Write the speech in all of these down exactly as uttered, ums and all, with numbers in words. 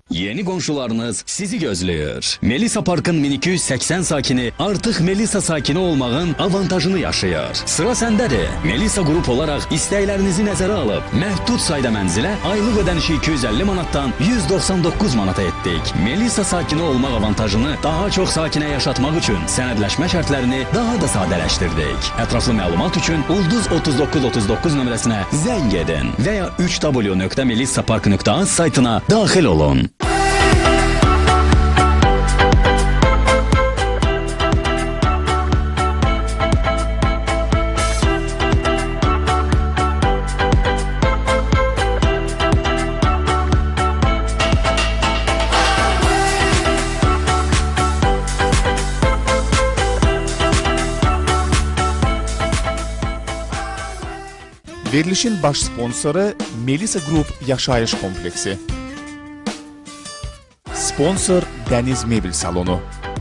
Yeni qonşularınız sizi gözləyir. Melisa Parkın min iki yüz səksən sakini artıq Melisa sakini olmağın avantajını yaşayır. Sıra səndədir. Melisa qrup olaraq istəklərinizi nəzərə alıb, məhdud sayda mənzilə aylıq ödənişi iki yüz əlli manatdan yüz doxsan doqquz manata etdik. Melisa sakini olmaq avantajını daha çox sakinə yaşatmaq üçün sənədləşmə şərtlərini daha da sadələşdirdik. Ətraflı məlumat üçün Ulduz otuz doqquz otuz doqquz nömrəsinə zəng edin və ya üç w nöqtə melisa park nöqtə az saytına daxil olun. Verilişin baş sponsoru Melisa Group Yaşayış Kompleksi. Sponsor Dəniz Mebel Salonu.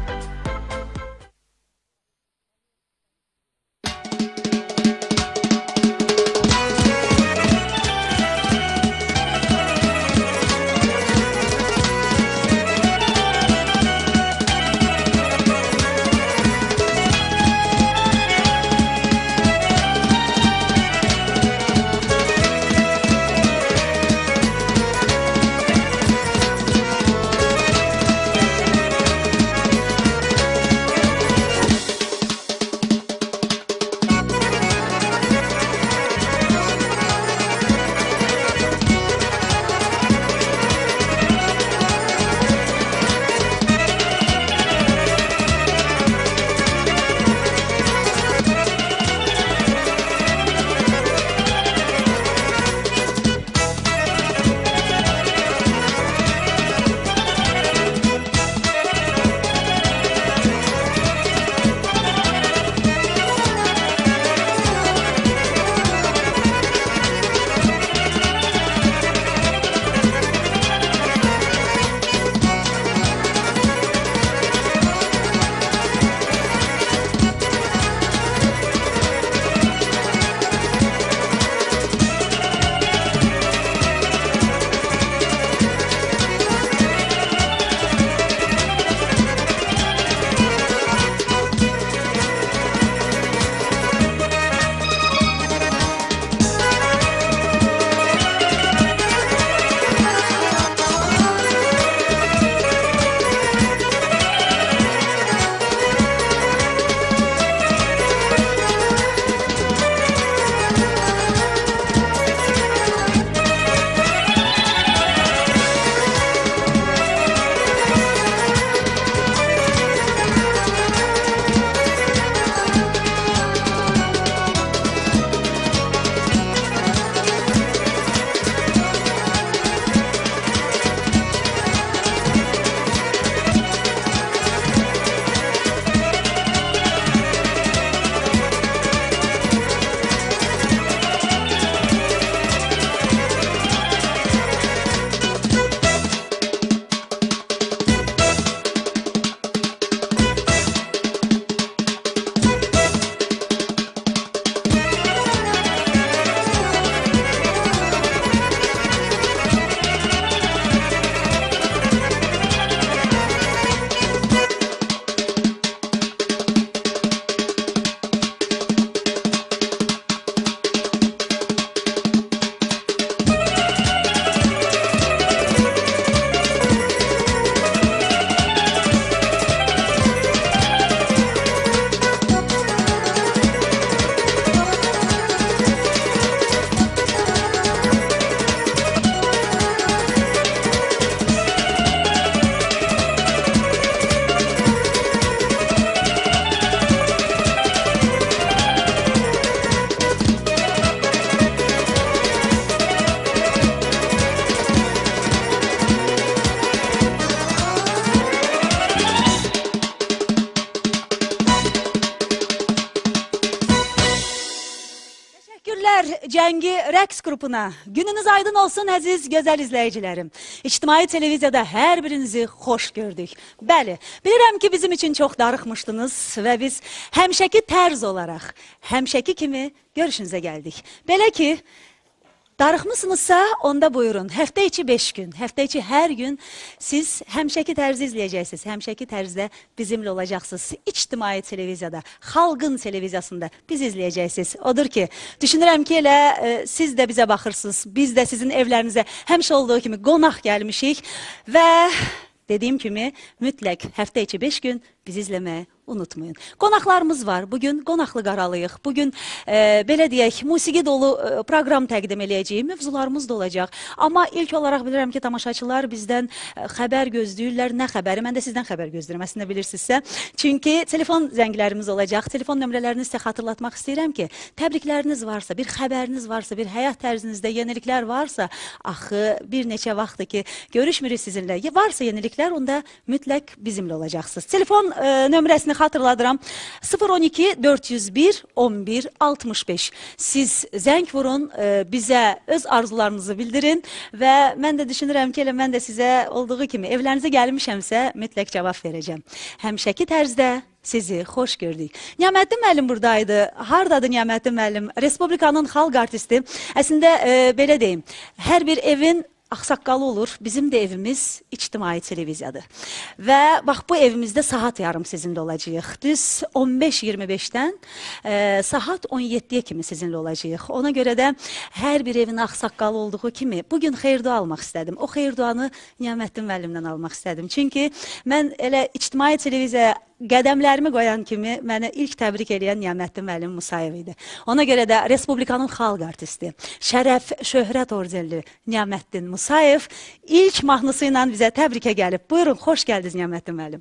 Cəngi rəqs qrupuna. Gününüz aydın olsun əziz gözəl izləyicilərim. İctimai televiziyada hər birinizi xoş gördük. Bəli, bilirəm ki bizim üçün çox darıxmışdınız və biz həmişəki tərz olaraq, həmişəki kimi görüşünüzə gəldik. Belə ki, Darıxmısınızsa onda buyurun. Həftə içi beş gün, həftə içi hər gün siz həmişəki tərzi izləyəcəksiniz. Həmişəki tərzdə bizimlə olacaqsınız. İctimai televiziyada, xalqın televiziyasında biz izləyəcəksiniz. Odur ki, düşünürəm ki, elə e, siz də bizə baxırsınız. Biz də sizin evlərinizə həmişə olduğu kimi qonaq gəlmişik və dediyim kimi mütləq həftə içi beş gün bizi izləməyi unutmayın. Qonaqlarımız var. Bugün qonaqlı qaralıyıq. Bugün e, belə deyək, musiqi dolu e, proqram təqdim eləyəcəyim. Mövzularımız da olacaq. Amma ilk olaraq bilirəm ki, tamaşaçılar bizdən e, xəbər gözləyirlər. Nə xəbəri? Mən də sizdən xəbər gözləyirəm, əslində bilirsinizsə. Çünki telefon zənglərimiz olacaq. Telefon nömrələrini sizə xatırlatmaq istəyirəm ki, təbrikləriniz varsa, bir xəbəriniz varsa, bir həyat tərzinizdə yeniliklər varsa, axı bir neçə vaxtdır ki, görüşmürük sizinlə. Varsa yeniliklər, onda mütləq bizimlə olacaqsınız. Telefon e, nömrəsini xatırladıram. sıfır on iki dörd yüz bir on bir altmış beş. Siz zəng vurun, e, bizə öz arzularınızı bildirin və mən də düşünürəm ki, elə mən də sizə olduğu kimi evlərinizə gəlmişəmsə mütləq cavab verəcəm. Həmişəki tərzdə sizi xoş gördük. Niyaməddin müəllim buradaydı. Hardadır Niyaməddin müəllim? Respublikanın xalq artisti. Əslində e, belə deyim, hər bir evin axsaqqalı olur. Bizim də evimiz ictimai televiziyadır. Və bax bu evimizdə saat yarım sizinlə olacağıq. Düz on beş iyirmi beşdən e, saat on yeddiyə kimi sizinlə olacağıq. Ona görə də hər bir evin axsaqqalı olduğu kimi bugün xeyir-dua almaq istədim. O xeyir-duanı Niyaməddin müəllimdən almaq istədim. Çünki mən elə ictimai televiziyaya qədəmlərimi qoyan kimi mənə ilk təbrik edən Niyaməddin müəllim Musayev idi. Ona görə də Respublikanın xalq artisti, şərəf, şöhrət ordenli Niyaməddin Musayev ilk mahnısı ilə bizə təbrikə gəlib. Buyurun, xoş gəldiniz Niyaməddin müəllim.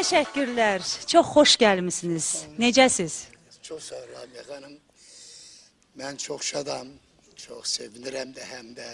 Təşəkkürlər. Çox xoş gəlmisiniz. Necəsiz? Çox sağ ol Ramiyə xanım. Mən çox şadam, çox sevinirəm də həm də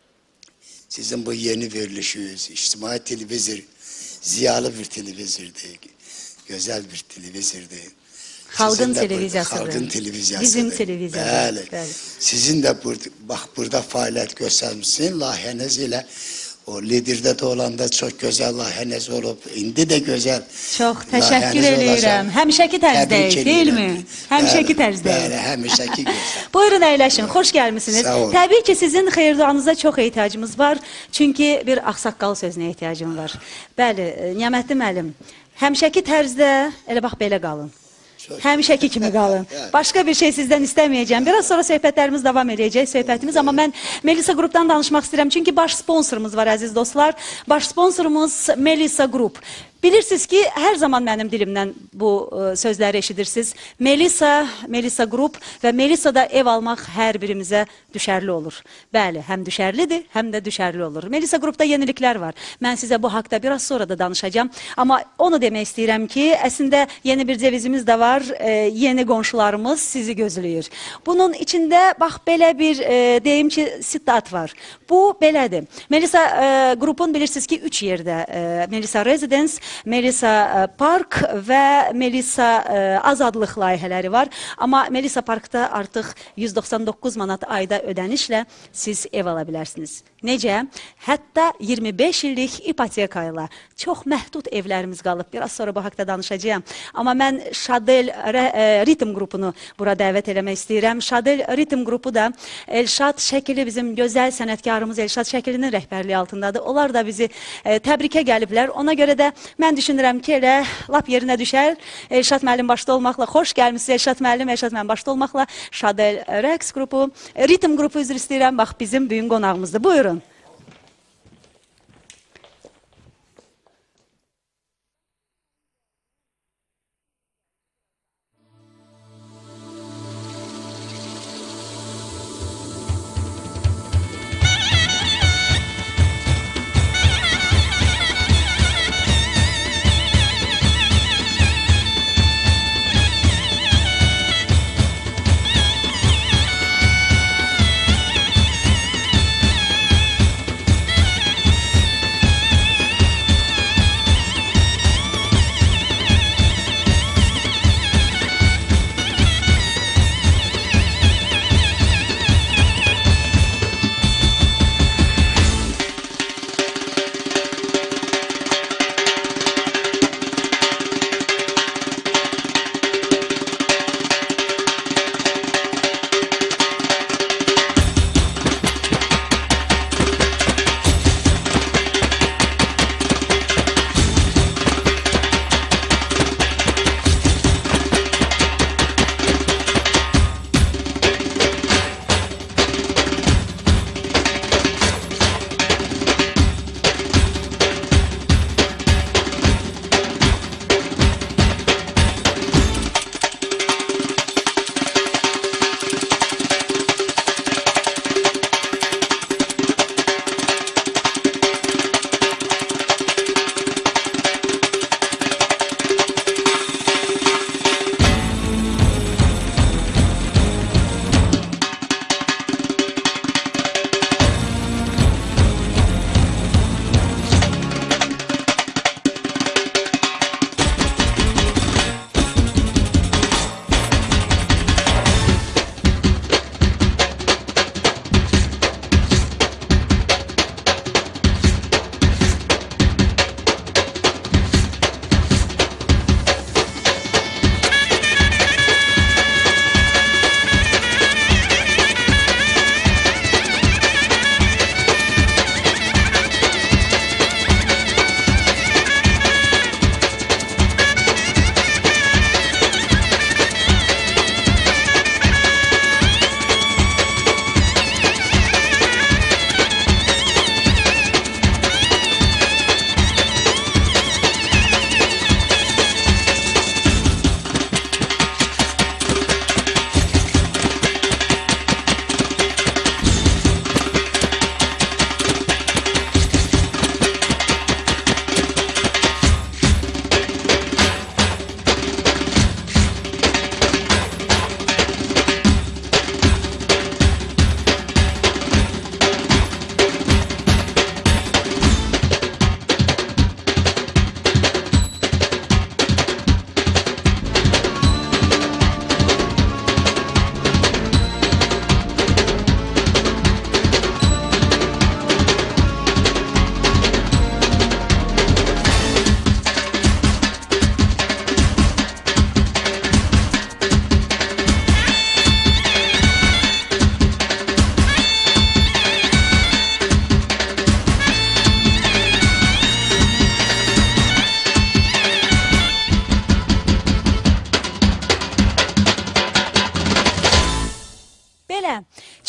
sizin bu yeni verilişiniz, ictimai televizor, ziyalı bir televizordur, gözəl bir televizordur. Xalqın televiziyasıdır. Xalqın televiziyasıdır. Bizim televiziyamız. Bəli. Bəli. Sizin də burada, bax burada fəaliyyət göstərmişsiniz, layihəniz ilə o liderdə də olanda çox gözəl layihəniz olub, indi də gözəl. Çox təşəkkür layihəniz edirəm. olacaq. Həmişəki tərzdəyik, Təbrik deyilmi? edirəm. Həmişəki Bəli, tərzdəyik. Bəli, həmişəki gözəl. Buyurun əyləşin, xoş gəlmisiniz. Sağ olun. Təbii ki, sizin xeyirduanıza çox ehtiyacımız var. Çünki bir ağsaqqal sözünə ehtiyacım var. Bəli, Niyaməddin müəllim, həmişəki tərzdə elə bax belə qalın. Həmişəki kimi qalın. Başqa bir şey sizdən istəməyəcəm. Biraz sonra söhbətlərimiz davam edəcək, söhbətimiz. Amma mən Melisa Qrupdan danışmaq istəyirəm. Çünki baş sponsorumuz var, əziz dostlar. Baş sponsorumuz Melisa Qrup. Bilirsiniz ki, hər zaman mənim dilimdən bu ə, sözləri eşidirsiniz. Melisa, Melisa Qrup və Melisada ev almaq hər birimizə düşərli olur. Bəli, həm düşərlidir, həm də düşərli olur. Melisa Qrupda yeniliklər var. Mən sizə bu haqda biraz sonra da danışacağım. Amma onu demək istəyirəm ki, əslində yeni bir cevizimiz də var. E, yeni qonşularımız sizi gözləyir. Bunun içində, bax, belə bir e, deyim ki, sitat var. Bu belədir. Melisa e, Qrupun bilirsiniz ki, üç yerdə. E, Melisa Residence, Melisa Park və Melisa Azadlıq layihələri var. Amma Melisa Parkda artıq yüz doxsan doqquz manat ayda ödənişlə siz ev ala bilərsiniz. Necə? Hətta iyirmi beş illik ipoteka ilə çox məhdud evlərimiz qalıb. Biraz sonra bu haqda danışacağım. Amma mən Şadel Ritim qrupunu bura dəvət eləmək istəyirəm. Şadel Ritim qrupu da Elşad Şəkili, bizim gözəl sənətkarımız Elşad Şəkilinin rəhbərliyi altındadır. Onlar da bizi e, təbrikə gəliblər. Ona görə də mən düşünürəm ki, elə lap yerinə düşər. Elşad müəllim başda olmaqla, xoş gəlmişsiniz Elşad müəllim, Elşad müəllim başda olmaqla Şadel Rəqs qrupu, Ritim qrupu üzr istəyirəm. Bax, bizim büyün qonağımızdır. Buyurun.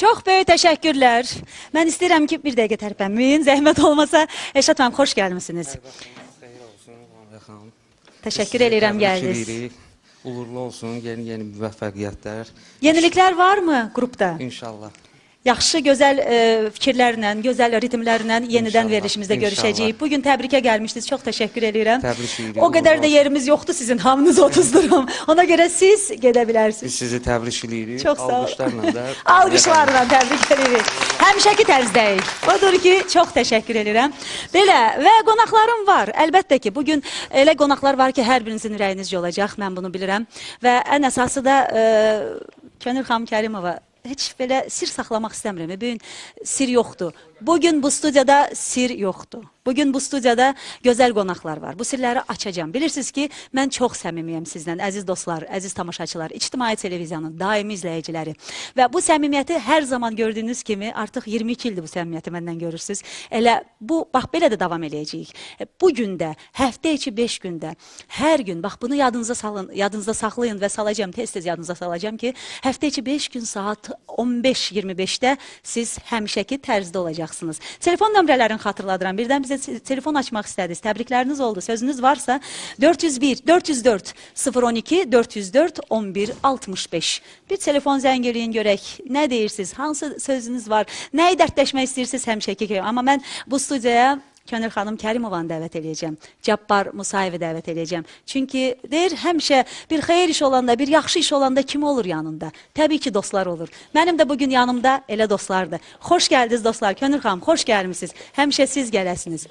Çox böyük təşəkkürlər. Mən istəyirəm ki, bir dəqiqə tərpənməyin. Zəhmət olmasa, Elşad müəllim, xoş gəlmisiniz. Xeyir olsun, Ramiyə xanım. Təşəkkür edirəm gəldiniz. Uğurlu olsun, yeni-yeni müvəffəqiyyətlər. Yeniliklər varmı qrupda? İnşallah. Yaxşı, gözəl e, fikirlərlə, gözəl ritmlərlə yenidən İnşallah, verilişimizdə inşallah. görüşəcəyik. Bugün təbrikə gəlmişdiniz, çox təşəkkür edirəm. Təbrik edirik, O qədər uğurlu də yerimiz yoxdur sizin, hamınız otuzdurum. Ona görə siz gedə bilərsiniz. Biz sizi təbrik edirik. Çox sağ olun. Alqışlarla da. Alqışlarla təbrik edirik. Həmişəki tərzdəyik. Odur ki, çox təşəkkür edirəm. Belə və qonaqlarım var. Əlbəttə ki, bugün elə qonaqlar var ki, hər birinizin ürəyinizcə olacaq, mən bunu bilirəm. Və ən əsası da e, Könül xanım Kərimova, heç belə sir saxlamaq istəmirəm. Bugün sir yoxdur. Bugün bu studiyada sir yoxdur. Bugün bu studiyada gözəl qonaqlar var. Bu sirləri açacağım. Bilirsiniz ki, mən çox səmimiyəm sizdən, əziz dostlar, əziz tamaşaçılar, İctimai Televiziyanın daimi izləyiciləri. Və bu səmimiyyəti hər zaman gördüyünüz kimi, artıq iyirmi iki ildir bu səmimiyyəti məndən görürsünüz. Elə bu, bax, belə də davam eləyəcəyik. Bugün də, həftə içi beş gündə, hər gün, bax, bunu yadınıza salın, yadınıza saxlayın və salacağım, tez-tez yadınıza salacağım ki, həftə içi beş gün saat on beş iyirmi beşdə siz həmişəki tərzdə olacaqsınız. Telefon nömrələrini xatırladıram. Birdən bizə telefon açmaq istədiniz. Təbrikləriniz oldu. Sözünüz varsa dörd yüz bir dörd yüz dörd sıfır on iki dörd yüz dörd on bir altmış beş. Bir telefon zəng eləyin görək. Nə deyirsiniz? Hansı sözünüz var? Nəyi dərdləşmək istəyirsiniz həmişəki kimi? Amma mən bu studiyaya Könül xanım Kərimovanı dəvət edəcəm. Cabbar Musayevi dəvət edəcəm. Çünki deyir, həmişə bir xeyir iş olanda, bir yaxşı iş olanda kim olur yanında? Təbii ki, dostlar olur. Mənim də bugün yanımda elə dostlardır. Xoş gəldiniz dostlar. Könül xanım, xoş gəlmisiniz. Həmişə siz gələsiniz.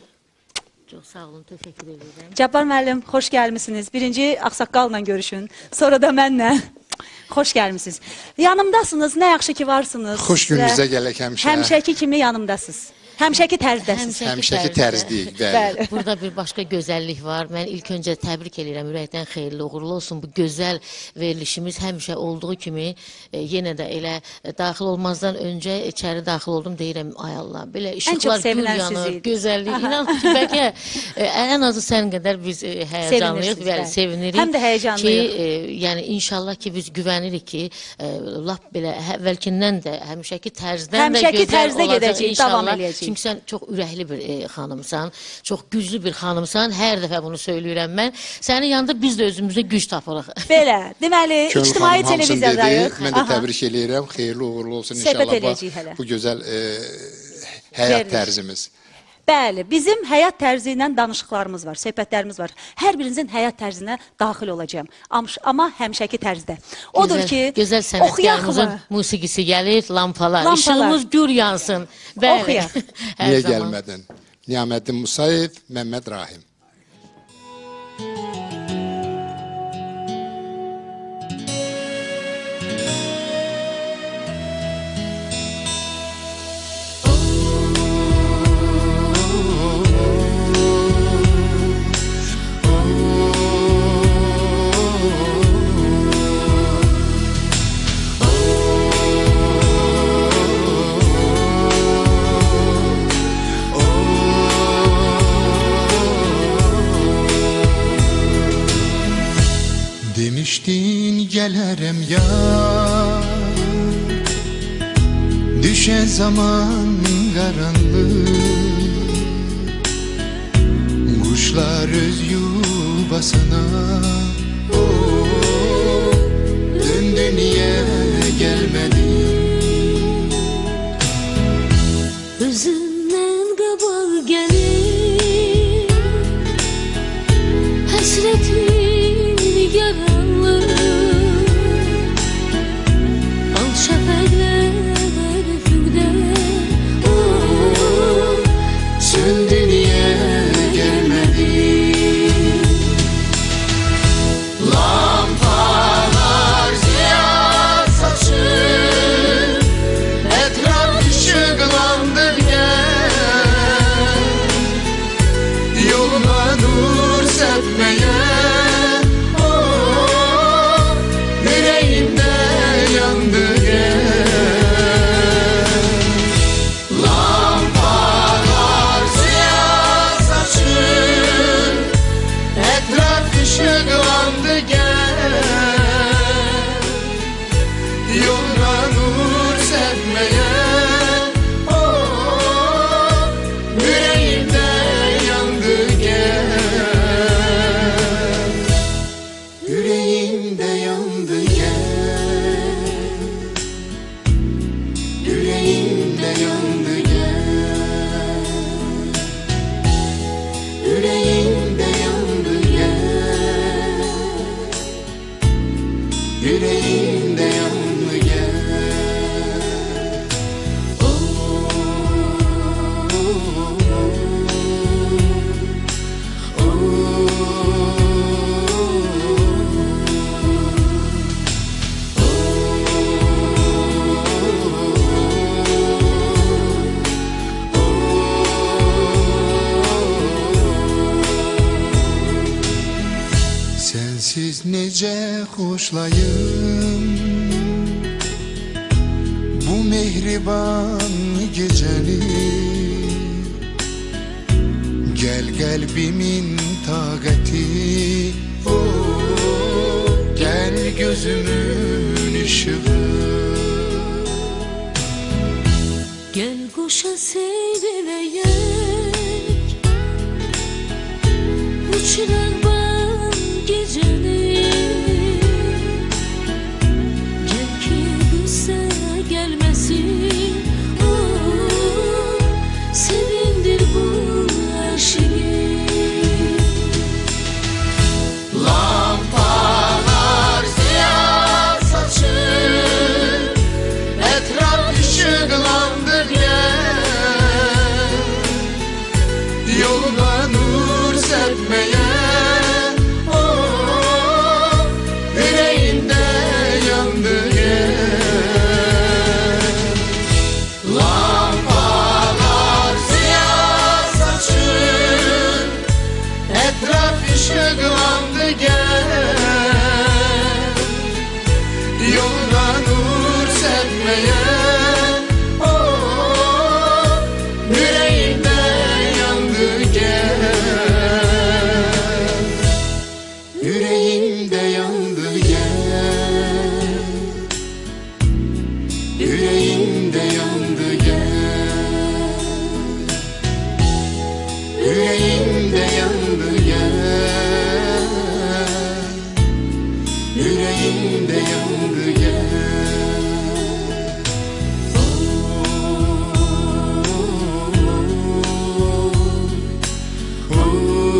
Çox sağ olun, təşəkkür edirəm. Cabbar müəllim, xoş gəlmisiniz. Birinci Ağsaqqalla görüşün, sonra da mənlə. Xoş gəlmisiniz. Yanımdasınız, nə yaxşı ki varsınız. Xoş gününüzə gələk həmişə. Həmişəki kimi yanımdasınız. Həmişəki tərzdəsiniz. Həmişəki tərzdəyik, bəli. Burada bir başqa gözəllik var. Mən ilk öncə təbrik edirəm, ürəkdən xeyirli, uğurlu olsun. Bu gözəl verilişimiz həmişə olduğu kimi e, yenə də elə e, daxil olmazdan öncə içəri daxil oldum, deyirəm, ay Allah, belə işıqlar gül yanır, gözəllik. İnan ki, bəlkə e, ən azı sən qədər biz e, həyəcanlıyıq, bəli, sevinirik. Həm də həyəcanlıyıq. Ki, e, yəni inşallah ki, biz güvənirik ki, e, lap belə əvvəlkindən də həmişəki tərzdən həmişəki də gözəl tərzdə olacaq gedəcək, inşallah. davam eləyəcək. Çünki sən çox ürəkli bir e, xanımsan, çox güclü bir xanımsan. Hər dəfə bunu söyləyirəm mən. Sənin yanında biz də özümüzə güc tapırıq. Belə, deməli, Könül İctimai xanım hamısını Televiziyadayıq. dedi. Mən də təbrik eləyirəm. Xeyirli uğurlu olsun Söhbət inşallah eləyəcəyik hələ. bu, bu gözəl e, həyat Veriliş. tərzimiz. Bəli, bizim həyat tərzi ilə danışıqlarımız var, söhbətlərimiz var. Hər birinizin həyat tərzinə daxil olacağım. Amma həmişəki tərzdə. Odur Gözəl, ki, gözəl sənətkarımızın musiqisi gəlir, lampalar, Lampalar. işığımız gür yansın. Bəli. Oxuyaq. Hər Niyə zaman. gəlmədin? Niyaməddin Musayev, Məmməd Rahim. Demiştin gələrəm ya, düşə zaman qaranlıq, quşlar öz yuvasına, oh, döndü niyə gəlmədin? Özündən qabaq gəlir həsrətin nigaranlıq, al şəfəqlər üfüqdə, oh, Söndü niyə gəlmədin? lampalar ziyan necə xoşlayım bu mehriban gecəni. Gəl qəlbimin taqəti, oh, gəl gözümün işığı. Gel koşa sevileyek, uçuran ben geceni. Gel ki qısa gelmesin, oh, sevindir bu aşığı. Lampalar siyah saçır, etraf ışıklandı gel. Yoluna nur serpmeye, oh, yüreğinde yandı gel. Lampalar siyah saçır, etraf ışıklandı gel. Yoluna nur serpmeye, oh, yüreğimde yandı gel. Yüreğimde yandı gel. Yüreğimde yandı gel. Yüreğimde yandı gel. Yüreğimde yandı gel. Oh, oh,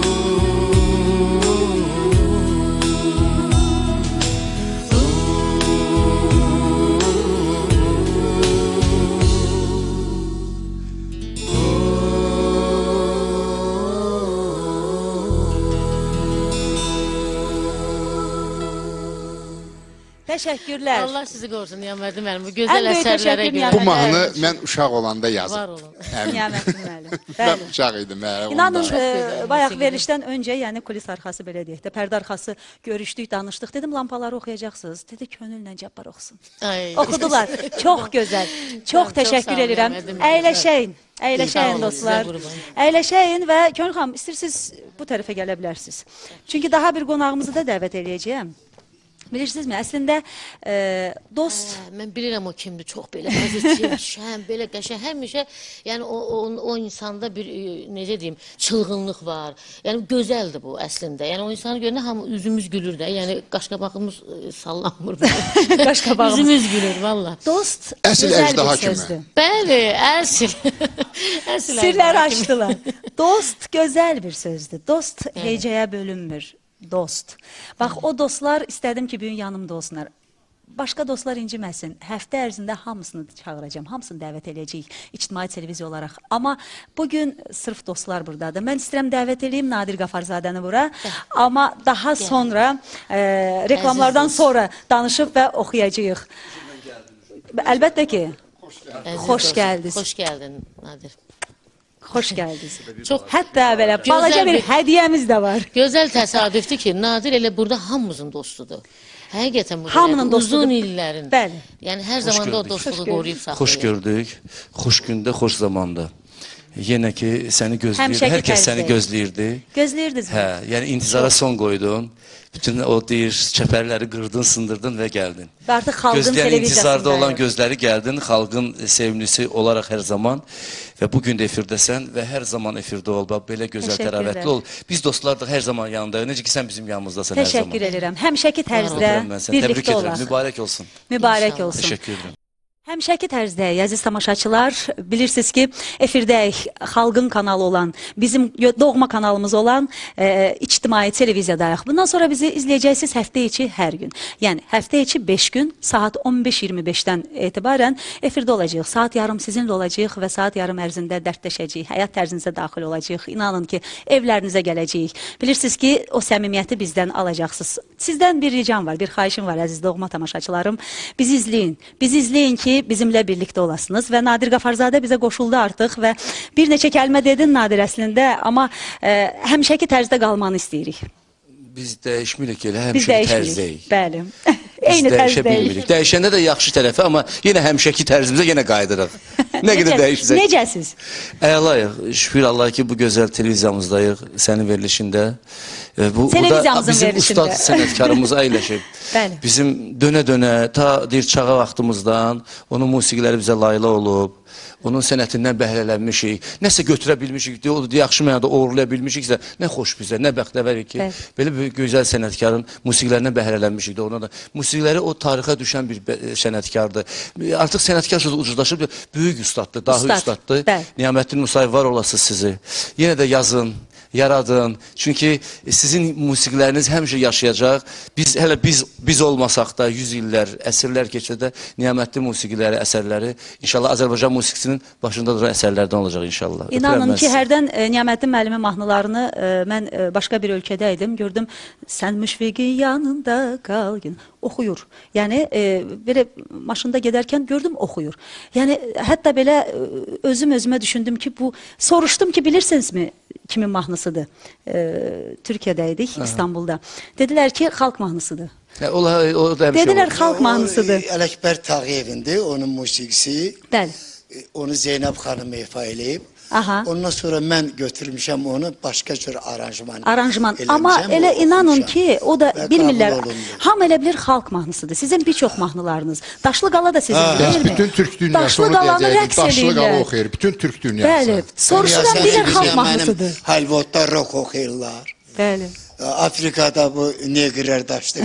Təşəkkürlər. Allah sizi qorusun Niyamətin müəllim. Bu gözəl Ən böyük əsərlərə təşəkkür görə. Bu Niyamətin mahnı müəllim. mən uşaq olanda Var yazdım. olun. Əmin. Niyamətin müəllim. Mən Bəli. uşaq idim. hə, İnanın, onda. e, gözəl bayaq musiqi. verilişdən öncə, yəni kulis arxası belə deyək də, pərdə arxası görüşdük, danışdıq. Dedim, lampaları oxuyacaqsınız. Dedi, könüllə Cabbar oxusun. Ay. Oxudular. Çox gözəl. Çox Çox təşəkkür sağ olun, edirəm. Niyamətin müəllim. Əyləşəyin. Sağ Əyləşəyin olun, dostlar. sizə qurban. Əyləşəyin və Könül xanım, istəyirsiniz bu tərəfə gələ bilərsiniz. Çünki daha bir qonağımızı da dəvət eləyəcəyəm. Bilirsinizmi, əslində e, dost Hə, mən bilirəm o kimdir, çox belə əziz, şən, belə qəşəng, həmişə, yəni o, o, o insanda bir, e, necə deyim, çılğınlıq var. Yəni gözəldir bu əslində. Yəni o insanı görəndə hamı üzümüz gülür də, yəni qaşqabağımız e, sallanmır. Qaşqabağımız. Üzümüz gülür, valla. dost Əsl gözəl əjdaha bir kimi. sözdür. Bəli, əsl. əsl Sirlər əjdaha kimi. açdılar. Dost gözəl bir sözdür. Dost hecəyə bölünmür. Dost. Bax, o dostlar istədim ki, bugün yanımda olsunlar. Başqa dostlar inciməsin. Həftə ərzində hamısını çağıracağım, hamısını dəvət edəcəyik ictimai televiziya olaraq. Amma bugün sırf dostlar buradadır. Mən istəyirəm dəvət edeyim Nadir Qafarzadəni bura. Amma daha sonra, e, reklamlardan Əziz sonra danışıb və oxuyacağıq. Əlbəttə ki, Əziz xoş dostum, gəldiniz. Xoş gəldin, Nadir. Xoş gəldiniz. Çox Hətta belə Gözəl balaca bir bir- hədiyyəmiz də var. gözəl təsadüfdür ki, Nadir elə burada hamımızın dostudur. Həqiqətən bu Hamının belədir. dostudur. Uzun illərin. Bəli. Yəni hər zaman da o gördük. dostluğu Xoş gördük. qoruyub saxlayır. Xoş gördük. Xoş gündə, xoş zamanda. Yenə ki səni gözləyirdi. Həmişəki Hər kəs səni tərzdəyik. gözləyirdi. Gözləyirdiniz mi? Hə, yəni intizara son qoydun. Bütün o deyir çəpərləri qırdın, sındırdın və gəldin. Və artıq xalqın Gözləyən intizarda olan televiziyasında. gözləri gəldin, xalqın sevimlisi olaraq hər zaman və bu gün də efirdəsən və hər zaman efirdə ol. Bax, belə gözəl Təşəkkürlər. təravətli ol. Biz dostlardıq hər zaman yanındayıq. Necə ki sən bizim yanımızdasan hər zaman. Təşəkkür edirəm. Həmişəki tərzdə Öpürəm mən səni. Təbrik birlikdə edirəm. olaq. Mübarək olsun. Mübarək İnşallah. olsun. Təşəkkür edirəm. Həmişəki tərzdəyik, əziz tamaşaçılar. Bilirsiniz ki, efirdəyik xalqın kanalı olan, bizim doğma kanalımız olan e, ictimai televiziyadayıq. Bundan sonra bizi izləyəcəksiniz həftə içi hər gün. Yəni, həftə içi beş gün, saat on beş iyirmi beşdən etibarən efirdə olacağıq. Saat yarım sizinlə olacağıq və saat yarım ərzində dərdləşəcəyik, həyat tərzinizə daxil olacağıq. İnanın ki, evlərinizə gələcəyik. Bilirsiniz ki, o səmimiyyəti bizdən alacaqsınız. Sizdən bir ricam var, bir xahişim var, əziz doğma tamaşaçılarım. Bizi izləyin. Bizi izləyin ki, bizimlə birlikdə olasınız və Nadir Qafarzadə bizə qoşuldu artıq və bir neçə kəlmə dedin Nadir əslində, amma e, həmişəki tərzdə qalmanı istəyirik. Biz dəyişmirik elə, Biz həmişəki dəyişmirik. tərzdəyik. Bəli. Biz Eyni dəyişə tərzdəyik. bilmirik. Dəyişəndə də yaxşı tərəfi, amma yenə həmişəki tərzimizə yenə qayıdırıq. Nə qədər Necə- dəyişsək. Necəsiz? Əlayıq. Şükür Allah ki, bu gözəl televiziyamızdayıq, sənin verilişində. E, Bu, Televiziyamızın burada bizim verilişində. ustad sənətkarımız əyləşib. Bəli. Bizim dönə-dönə, ta dir çağa vaxtımızdan onun musiqiləri bizə layla olub. Onun sənətindən bəhrələnmişik. Nəsə götürə bilmişik, o yaxşı mənada uğurlaya bilmişiksə, nə xoş bizə, nə bəxtəvərik ki, Bəli. belə bir gözəl sənətkarın musiqilərindən bəhrələnmişik də ona da. Musiqiləri o tarixə düşən bir bə- sənətkardır. Artıq sənətkar sözü ucuzlaşıb, böyük ustaddır, dahi Ustad, ustaddır. bəli. Niyaməddin Musayev var olasınız sizi. Yenə də yazın, yaradın. Çünki sizin musiqiləriniz həmişə yaşayacaq. Biz hələ biz biz olmasaq da yüz illər, əsrlər keçsə də Niyaməddin musiqiləri, əsərləri inşallah Azərbaycan musiqisinin başında duran əsərlərdən olacaq inşallah. İnanın Öpürəm ki, mən sizi. hərdən e, Niyaməddin müəllimin mahnılarını e, mən e, başqa bir ölkədə idim, gördüm. Sən müşfiqin yanında qal, oxuyur. Yəni e, belə maşında gedərkən gördüm oxuyur. Yəni hətta belə e, özüm özümə düşündüm ki, bu soruşdum ki, bilirsinizmi kimin mahnısıdır? E, Türkiyədə idik, İstanbulda. Dedilər ki, xalq mahnısıdır. Hə, ola, o da həmişə Dedilər olur. xalq mahnısıdır. Ələkbər Tağıyev'indi, onun musiqisi. Bəli. E, Onu Zeynəb xanım ifa eləyib. Aha. Ondan sonra mən götürmüşəm onu başqa cür aranjman. Aranjman. eləmişəm, Amma elə o inanın oxumuşam. ki, o da Və bilmirlər. qəbul olundu. Hamı elə bilir xalq mahnısıdır. Sizin bir çox mahnılarınız. Daşlı Qala da sizin, Ha. deyilmi? Bütün Türk dünyası Daşlı onu Qalanı deyəcəkdi. rəqs Daşlı qala eləyirlər. oxuyur. Bütün Türk dünyası. Bəli. Soruşuram, Sən bilirlər bilirsən, xalq mənim mahnısıdır. Hollywoodda rock oxuyurlar. Bəli. Afrikada bu neqrlər daşdı.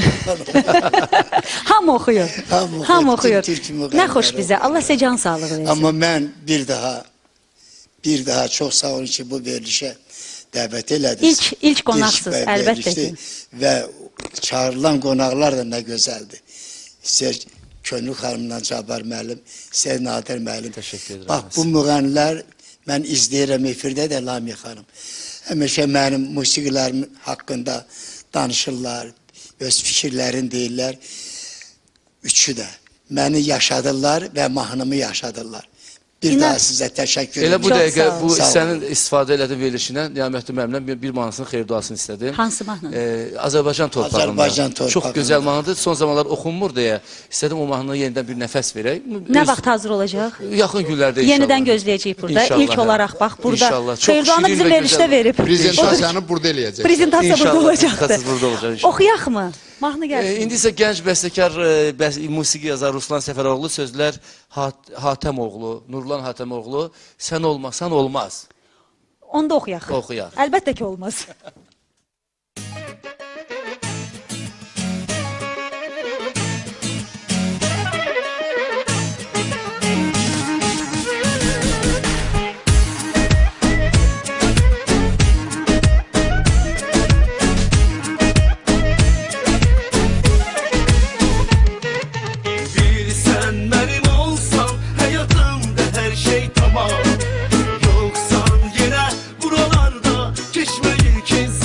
Hamı oxuyur. Hamı oxuyur. Hamı Bütün oxuyur. türk müğənniləri Nə xoş bizə. Allah sizə can sağlığı versin. Amma mən bir daha bir daha çox sağ olun ki, bu verilişə dəvət elədiniz. İlk- ilk qonaqsınız, İlk əlbəttə verilişdir. ki. Və çağırılan qonaqlar da nə gözəldir. Sizə Könül xanımla Cabbar müəllim, sizə Nadir müəllim. Təşəkkür edirəm. Bax, bu müğənnilər mən izləyirəm efirdə də Lamiyə xanım. Həmişə mənim musiqilərim haqqında danışırlar, öz fikirlərini deyirlər. Üçü də məni yaşadırlar və mahnımı yaşadırlar. Bir İnan- daha sizə təşəkkür Elə bu Çox dəqiqə sağ ol. bu Sağ ol. sənin istifadə elədiyin verilişindən Niyaməddin müəllimdən bir, bir mahnısının xeyir duasını istədim. Hansı mahnı? Ee, Azərbaycan torpağında. Azərbaycan torpağında. Çox gözəl mahnıdır. Son zamanlar oxunmur deyə istədim o mahnıya yenidən bir nəfəs verək. Nə Öz- vaxt hazır olacaq? Yaxın günlərdə inşallah. Yenidən gözləyəcəyik burada. İnşallah, İlk hə. olaraq bax burada. İnşallah. Çox Xeyirduanı şirin bizim və verilişdə gözəl. verib. Prezentasiyanı burada eləyəcək. Prezentasiya burada İnşallah, olacaqdır. prezentasiya burada olacaq inşallah. Oxuyaq mı? Mahnı Ee, gəlsin. indi isə gənc bəstəkar, e, bəs, musiqi yazar Ruslan Səfəroğlu, sözlər Hat Hatəmoğlu, Nurlan Hatəmoğlu, sən olmasan olmaz. Onu da oxuyaq. Oxuyaq. Əlbəttə ki, olmaz. Bir sen benim olsan hayatımda her şey tamam. Yoksan yine buralarda geçmeyir ki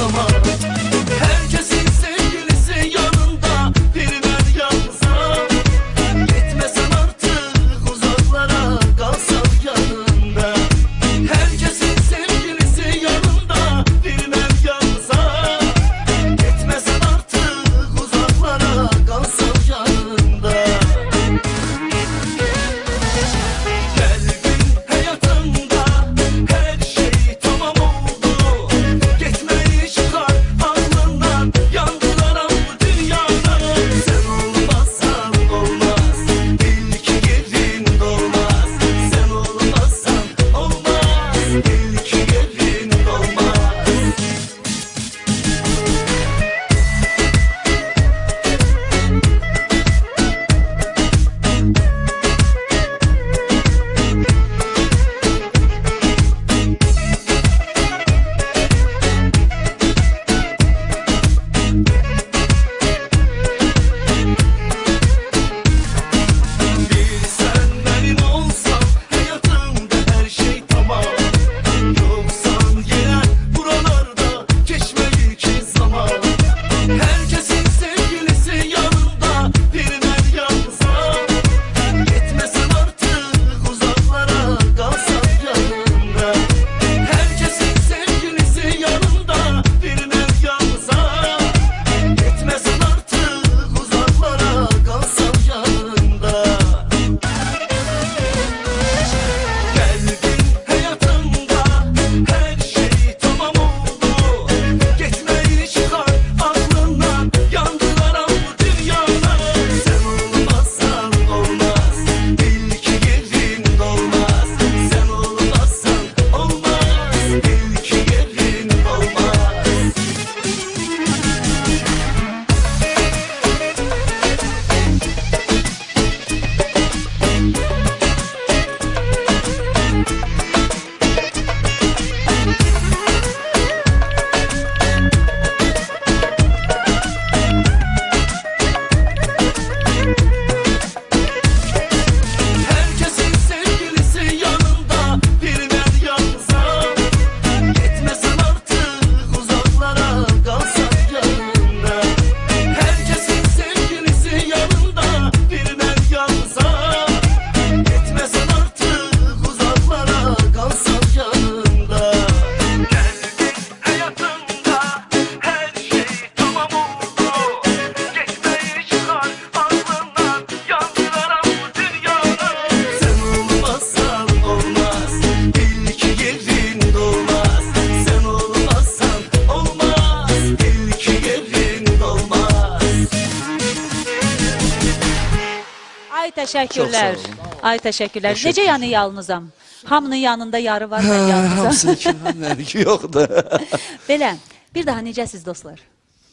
təşəkkürlər. Çox sağ olun. Ay təşəkkürlər. Təşəkkür. Necə yəni yalnızam? Hamının yanında yarı var, mən yalnızam. Hamısı ki, mənimki yoxdur. Belə, bir daha necəsiz dostlar?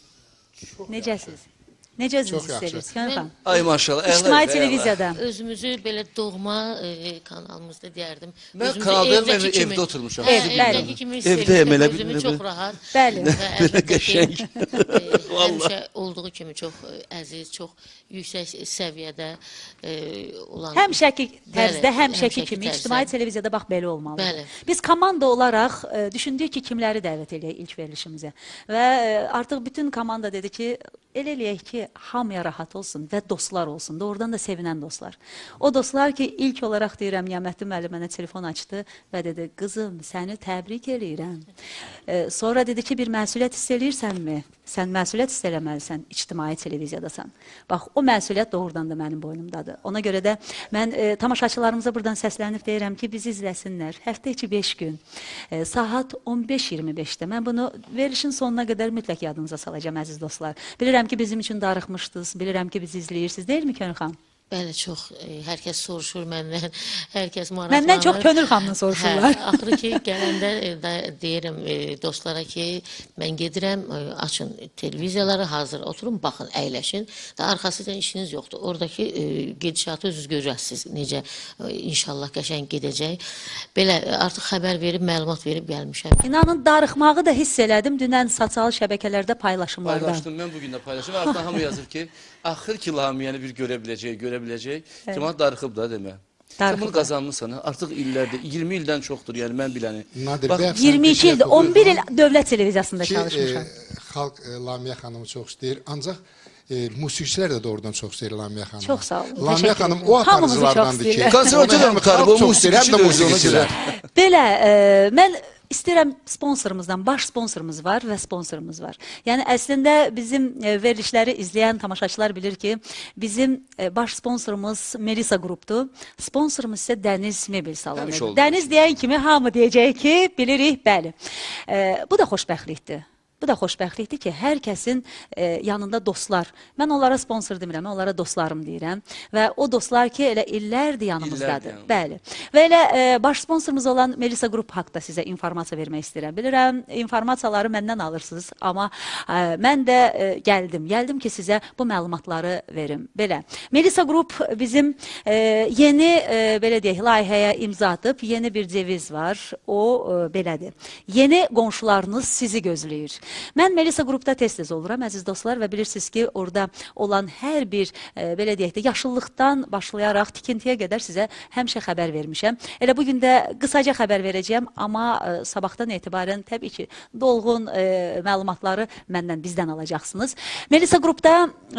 Necəsiz? Necə özünüz hiss edirsiniz? Ay maşallah. İctimai televiziyada. Özümüzü belə doğma e, kanalımızda deyərdim. Mən Özümüzü kanalda evdəki mən kimi- evdə oturmuşam. Hə, Ev, bəli. evdəki kimi Evdəyəm, hiss elə edirəm. bir- Özümü çox rahat. Bəli. Və Belə əlbəttə ki, qəşəng. e, həmişə olduğu kimi çox e, əziz, çox yüksək səviyyədə e, olan... Həmişəki tərzdə, Bəli, həmişəki həmişəki kimi tərzdə. ictimai televiziyada bax belə olmalıdır. Bəli. Biz komanda olaraq e, düşündük ki, kimləri dəvət eləyək ilk verilişimizə. Və e, artıq bütün komanda dedi ki, elə eləyək ki, hamıya rahat olsun və dostlar olsun. Doğrudan da sevinən dostlar. O dostlar ki, ilk olaraq deyirəm, Niyaməddin müəllim mənə telefon açdı və dedi, qızım, səni təbrik eləyirəm. E, sonra dedi ki, bir məsuliyyət hiss eləyirsənmi? Sən məsuliyyət hiss eləməlisən, ictimai televiziyadasan. Bax, o məsuliyyət doğrudan da mənim boynumdadır. Ona görə də mən e, tamaşaçılarımıza buradan səslənib deyirəm ki, bizi izləsinlər. Həftə içi beş gün, e, saat on beş iyirmi beşdə. Mən bunu verilişin sonuna qədər mütləq yadınıza salacağım, əziz dostlar. Bilirəm ki, bizim üçün darıxmışdınız, bilirəm ki, bizi izləyirsiniz, deyilmi Könül xanım? Bəli, çox. E, hər kəs soruşur məndən, hər kəs maraqlanır. Məndən çox Könül xanımını soruşurlar. Hə, axırı ki, gələndə e, da, deyirəm e, dostlara ki, mən gedirəm, e, açın televiziyaları hazır, oturun, baxın, əyləşin. Da arxasıca işiniz yoxdur. Oradakı e, gedişatı özünüz görəcəksiniz, necə e, inşallah qəşəng gedəcək. Belə e, artıq xəbər verib, məlumat verib gəlmişəm. İnanın, darıxmağı da hiss elədim dünən sosial şəbəkələrdə paylaşımlarda. Paylaşdım, mən bugün də paylaşım. Artıq hamı yazır ki, axır ki, Lamiyəni bir görə biləcək, görə biləcək. Cəmaat darıxıb da demə. Sən bunu qazanmışsan, artıq illərdir, iyirmi ildən çoxdur, yəni mən biləni. Nadir Bax, bəy, iyirmi iki ildir, on bir il dövlət televiziyasında ki, çalışmışam. e, xalq e, Lamiyə xanımı çox istəyir, ancaq e, musiqiçilər də doğrudan çox istəyir Lamiyə xanımı. Çox sağ olun, Lamiyə təşəkkür xanım ederim. o Hamımızı çox aparıcılardandır ki, istəyirlər. Konservatoriya mı xarab, o çox istəyir, həm də musiqiçilər. musiqiçilər. Belə, e, mən istəyirəm sponsorumuzdan, baş sponsorumuz var və sponsorumuz var. Yəni, əslində bizim e, verilişləri izləyən tamaşaçılar bilir ki, bizim e, baş sponsorumuz Melisa qrupdur. Sponsorumuz isə Dəniz Mebel Həmişə salonudur. oldu. Dəniz deyən kimi hamı deyəcək ki, bilirik, bəli. E, bu da xoşbəxtlikdir. Bu da xoşbəxtlikdir ki, hər kəsin e, yanında dostlar. Mən onlara sponsor demirəm, mən onlara dostlarım deyirəm. Və o dostlar ki, elə illərdir yanımızdadır. İllərdir Bəli. Və elə e, baş sponsorumuz olan Melisa Group haqda sizə informasiya vermək istəyirəm. Bilirəm, informasiyaları məndən alırsınız, amma e, mən də e, gəldim. Gəldim ki, sizə bu məlumatları verim. Belə. Melisa Group bizim e, yeni, e, belə deyək, layihəyə imza atıb, yeni bir ceviz var. O e, belədir. Yeni qonşularınız sizi gözləyir. Mən Melisa qrupda tez-tez oluram, əziz dostlar, və bilirsiniz ki, orada olan hər bir, e, belə deyək də, yaşıllıqdan başlayaraq tikintiyə qədər sizə həmişə xəbər vermişəm. Elə bugün də qısaca xəbər verəcəyəm, amma e, sabahdan etibarən təbii ki, dolğun e, məlumatları məndən, bizdən alacaqsınız. Melisa qrupda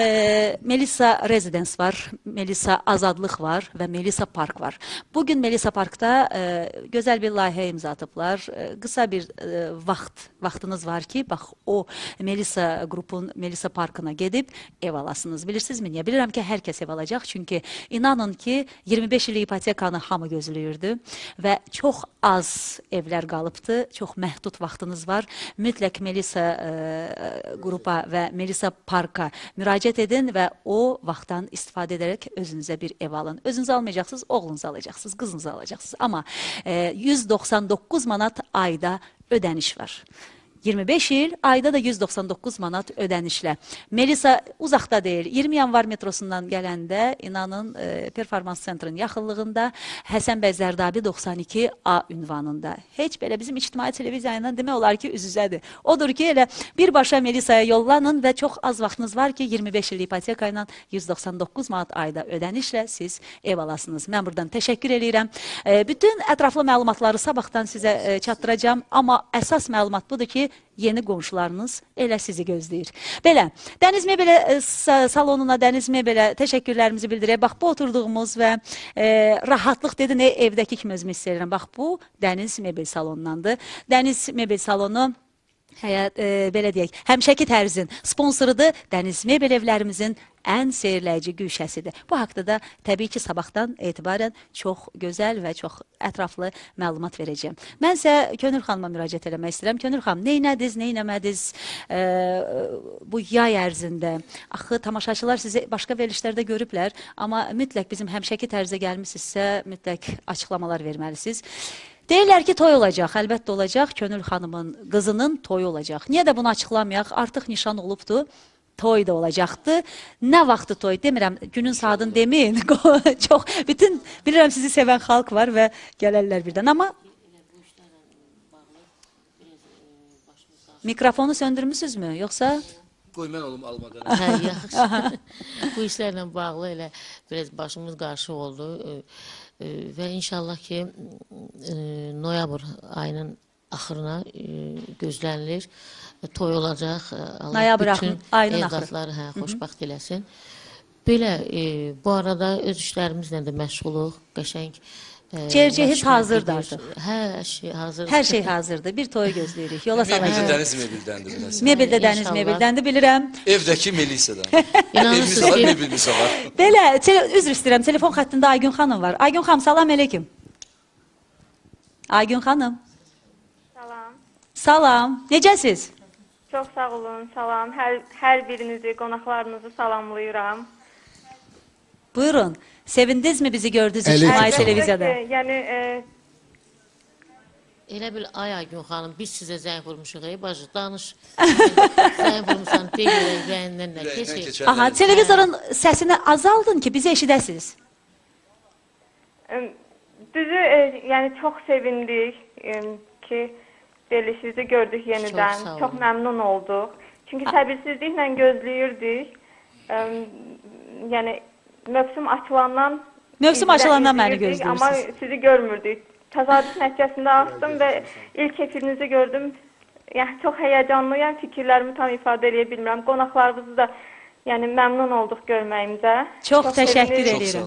e, Melisa Residence var, Melisa Azadlıq var və Melisa Park var. Bugün Melisa Parkda e, gözəl bir layihə imza atıblar. E, qısa bir e, vaxt, vaxtınız var ki, bax, o Melisa qrupun Melisa Parkına gedib ev alasınız. Bilirsinizmi? Niyə? Bilirəm ki, hər kəs ev alacaq. Çünki inanın ki, iyirmi beş illik ipotekanı hamı gözləyirdi və çox az evlər qalıbdı. Çox məhdud vaxtınız var. Mütləq Melisa e, qrupa və Melisa Parka müraciət edin və o vaxtdan istifadə edərək özünüzə bir ev alın. Özünüzü almayacaqsınız, oğlunuzu alacaqsınız, qızınızı alacaqsınız. Amma e, yüz doxsan doqquz manat ayda ödəniş var. iyirmi beş il, ayda da yüz doxsan doqquz manat ödənişlə. Melisa uzaqda deyil. iyirmi yanvar metrosundan gələndə, inanın, e, performans sentrinin yaxınlığında Həsən bəy Zərdabi doxsan iki A ünvanında. Heç belə bizim ictimai televiziyandan demək olar ki, üz-üzədir. Odur ki, elə birbaşa Melisaya yollanın və çox az vaxtınız var ki, iyirmi beş illik ipoteka ilə yüz doxsan doqquz manat ayda ödənişlə siz ev alasınız. Mən buradan təşəkkür edirəm. E, bütün ətraflı məlumatları sabahdan sizə e, çatdıracağam, amma əsas məlumat budur ki, yeni qonşularınız elə sizi gözləyir. Belə, Dəniz Mebelə e, salonuna, Dəniz Mebelə təşəkkürlərimizi bildirək. Bax, bu oturduğumuz və e, rahatlıq dedi, nə evdəki kimi özümü hiss edirəm. Bax, bu Dəniz Mebel salonundandır. Dəniz Mebel salonu Həyat, e, belə deyək, həmişəki tərzin sponsorudur Dəniz Mebel evlərimizin ən seyirləyici güşəsidir. Bu haqda da təbii ki, sabahdan etibarən çox gözəl və çox ətraflı məlumat verəcəyəm. Mən isə Könül xanıma müraciət eləmək istəyirəm. Könül xanım, neynədiz, neynəmədiz e, bu yay ərzində? Axı, tamaşaçılar sizi başqa verilişlərdə görüblər, amma mütləq bizim həmişəki tərzə gəlmişsinizsə, mütləq açıqlamalar verməlisiniz. Deyirlər ki, toy olacaq, əlbəttə olacaq, Könül xanımın qızının toyu olacaq. Niyə də bunu açıqlamayaq? Artıq nişan olubdur, toy da olacaqdı. Nə vaxtı toy? Demirəm, günün saatını demeyin. Çox, bütün, bilirəm sizi sevən xalq var və gələrlər birdən. Amma mikrofonu söndürmüsünüzmü, yoxsa? Qoy mən olum almadan. Hə, yaxşı. Bu işlərlə bağlı elə biraz başımız qarşı oldu. Və inşallah ki, noyabr ayının axırına gözlənilir, toy olacaq. Noyabr bütün ayının axırı. evlatları hə, xoşbaxt eləsin. Belə, bu arada öz işlərimizlə də məşğuluq, qəşəng. Cercehiz hazırdır artıq. Hər şey hazırdır. Hər şey hazırdır. Bir toy gözləyirik. Yola Mebel salacağıq. də Dəniz Mebildəndir. biləsən. Mebel də Dəniz Mebildəndir, bilirəm. Evdəki Melisa'dan. İnanırsınız Evimiz var, ki, Mebilimiz var. Belə, tele- üzr istəyirəm, telefon xəttində Aygün xanım var. Aygün xanım, salam aleyküm. Aygün xanım, Salam. salam. Necəsiz? Çox sağ olun, salam. Hər, hər birinizi, qonaqlarınızı salamlayıram. Buyurun. Sevindinizmi bizi gördünüz Aleyküm İctimai salam. televiziyada? Əlbəttə ki, Yəni, e, elə bil ay Aygün xanım, biz sizə zəng vurmuşuq, ey bacı, danış. Zəng vurmuşsan, de görək, rəyindən nə keçir. Aha, televizorun səsini azaldın ki, bizi eşidəsiniz. e, düzü, e, yəni çox sevindik e, ki, verilişinizi gördük yenidən. Çox sağ olun. Çox məmnun olduq. Çünki səbirsizliklə gözləyirdik. E, yəni, mövsüm açılandan Mövsüm izlə- açılandan məni izləyirdik, gözləyirsiniz. Amma sizi görmürdük. Təsadüf nəticəsində açdım və ilk efirinizi gördüm. Yəni, çox həyəcanlıyam, fikirlərimi tam ifadə edə bilmirəm. Qonaqlarınızı da yəni, məmnun olduq görməyimizə. Çox təşəkkür sevinirik. edirəm.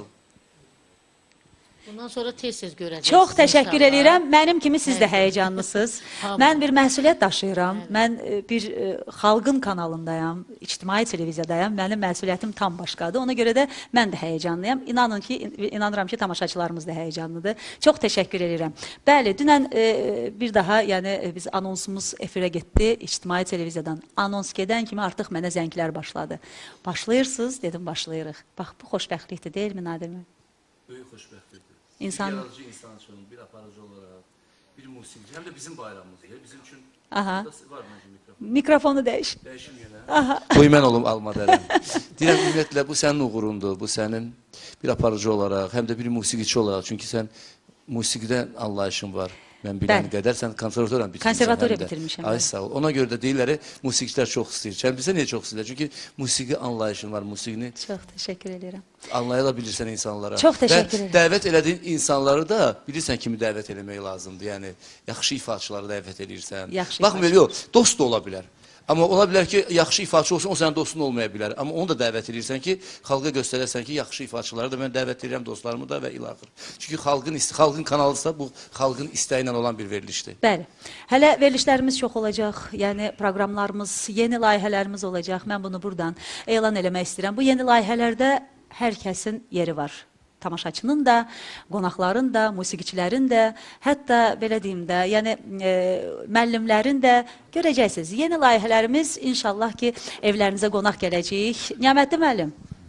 Bundan sonra tez-tez görəcəksiniz. Çox təşəkkür inşallah. edirəm. Mənim kimi siz də Hər- həyəcanlısınız. Hamı. Mən bir məsuliyyət daşıyıram. Mən e, bir e, xalqın kanalındayam, ictimai televiziyadayam. Mənim məsuliyyətim tam başqadır. Ona görə də mən də həyəcanlıyam. İnanın ki, in- inanıram ki, tamaşaçılarımız da həyəcanlıdır. Çox təşəkkür edirəm. Bəli, dünən e, bir daha, yəni e, biz anonsumuz efirə getdi ictimai televiziyadan. Anons gedən kimi artıq mənə zənglər başladı. Başlayırsınız, dedim başlayırıq. Bax, bu xoşbəxtlikdir, deyilmi Nadir müəllim? Böyük xoşbəxtlikdir. İnsan- Bir yaradıcı insan üçün, bir aparıcı olaraq, bir musiqici, həm də bizim bayramımızdır. Bizim üçün Aha. burada var məncə mikrofon. Mikrofonu dəyiş. Dəyişim yenə. Aha. Qoy mən olum almadərəm. Deyirəm, ümumiyyətlə, bu sənin uğurundur, bu sənin bir aparıcı olaraq, həm də bir musiqiçi olaraq. Çünki sən musiqidən anlayışın var. Mən bilən Bəli. qədər sən konservatoriya bitirmişsən. Konservatoriya həm də. bitirmişəm, Ay bəli. sağ ol. Ona görə də deyirlər, musiqiçilər çox istəyir. Sən bilirsən niyə çox istəyirlər? Çünki musiqi anlayışın var, musiqini Çox təşəkkür edirəm. anlaya bilirsən insanlara. Çox təşəkkür Və edirəm. dəvət elədiyin insanları da bilirsən kimi dəvət eləmək lazımdır. Yəni yaxşı ifaçıları dəvət eləyirsən. Yaxşı Baxmayın, yox, dost da ola bilər. Amma ola bilər ki, yaxşı ifaçı olsun, o sənin dostun olmaya bilər. Amma onu da dəvət edirsən ki, xalqa göstərəsən ki, yaxşı ifaçıları da mən dəvət edirəm, dostlarımı da və ilaxır. Çünki xalqın xalqın kanalısa bu xalqın istəyi ilə olan bir verilişdir. Bəli. Hələ verilişlərimiz çox olacaq. Yəni proqramlarımız, yeni layihələrimiz olacaq. Mən bunu buradan elan eləmək istəyirəm. Bu yeni layihələrdə hər kəsin yeri var. Tamaşaçının da, qonaqların da, musiqiçilərin də, hətta belə deyim də, yəni e, müəllimlərin də görəcəksiniz. Yeni layihələrimiz inşallah ki, evlərinizə qonaq gələcəyik. Niyaməddin müəllim,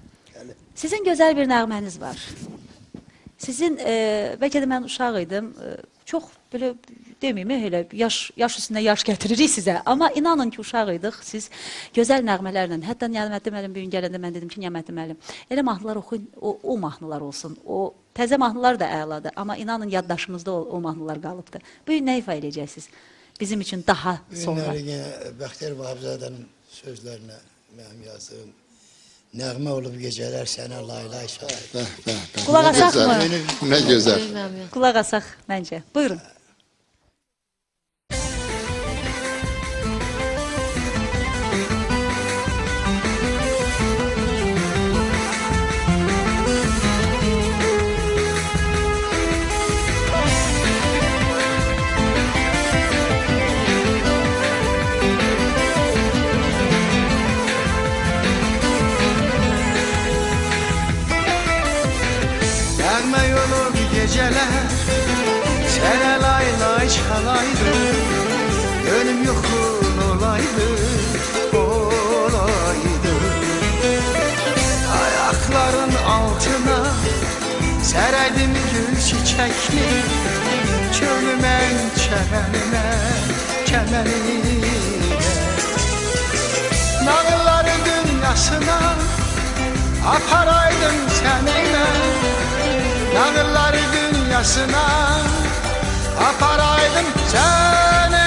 sizin gözəl bir nəğməniz var. Sizin, e, bəlkə də mən uşaq idim, e, çox belə deməyim, elə yaş, yaş üstünə yaş gətiririk sizə. Amma inanın ki, uşaq idik, siz gözəl nəğmələrlə, hətta Niyaməddin müəllim bir gün gələndə mən dedim ki, Niyaməddin müəllim, elə mahnılar oxuyun, o, o mahnılar olsun, o təzə mahnılar da əladır, amma inanın yaddaşımızda o, o mahnılar qalıbdır. Bu gün nə ifa edəcəksiniz? Bizim üçün daha sonra. Günlərinə Bəxtiyar Vahabzadənin sözlərinə mənim yazdığım nəğmə olub gecələr sənə laylay şahid. Qulaq asaq mı? Nə gözəl. Qulaq asaq məncə. Buyurun. çalaydı, ölüm yokun olaydı, olaydı. Ayakların altına sereydim gül çiçekli, çölümən çəmənimə, kəmənimə. Nağılları dünyasına aparaydım sənimə, nağılları dünyasına aparaydım sənimə.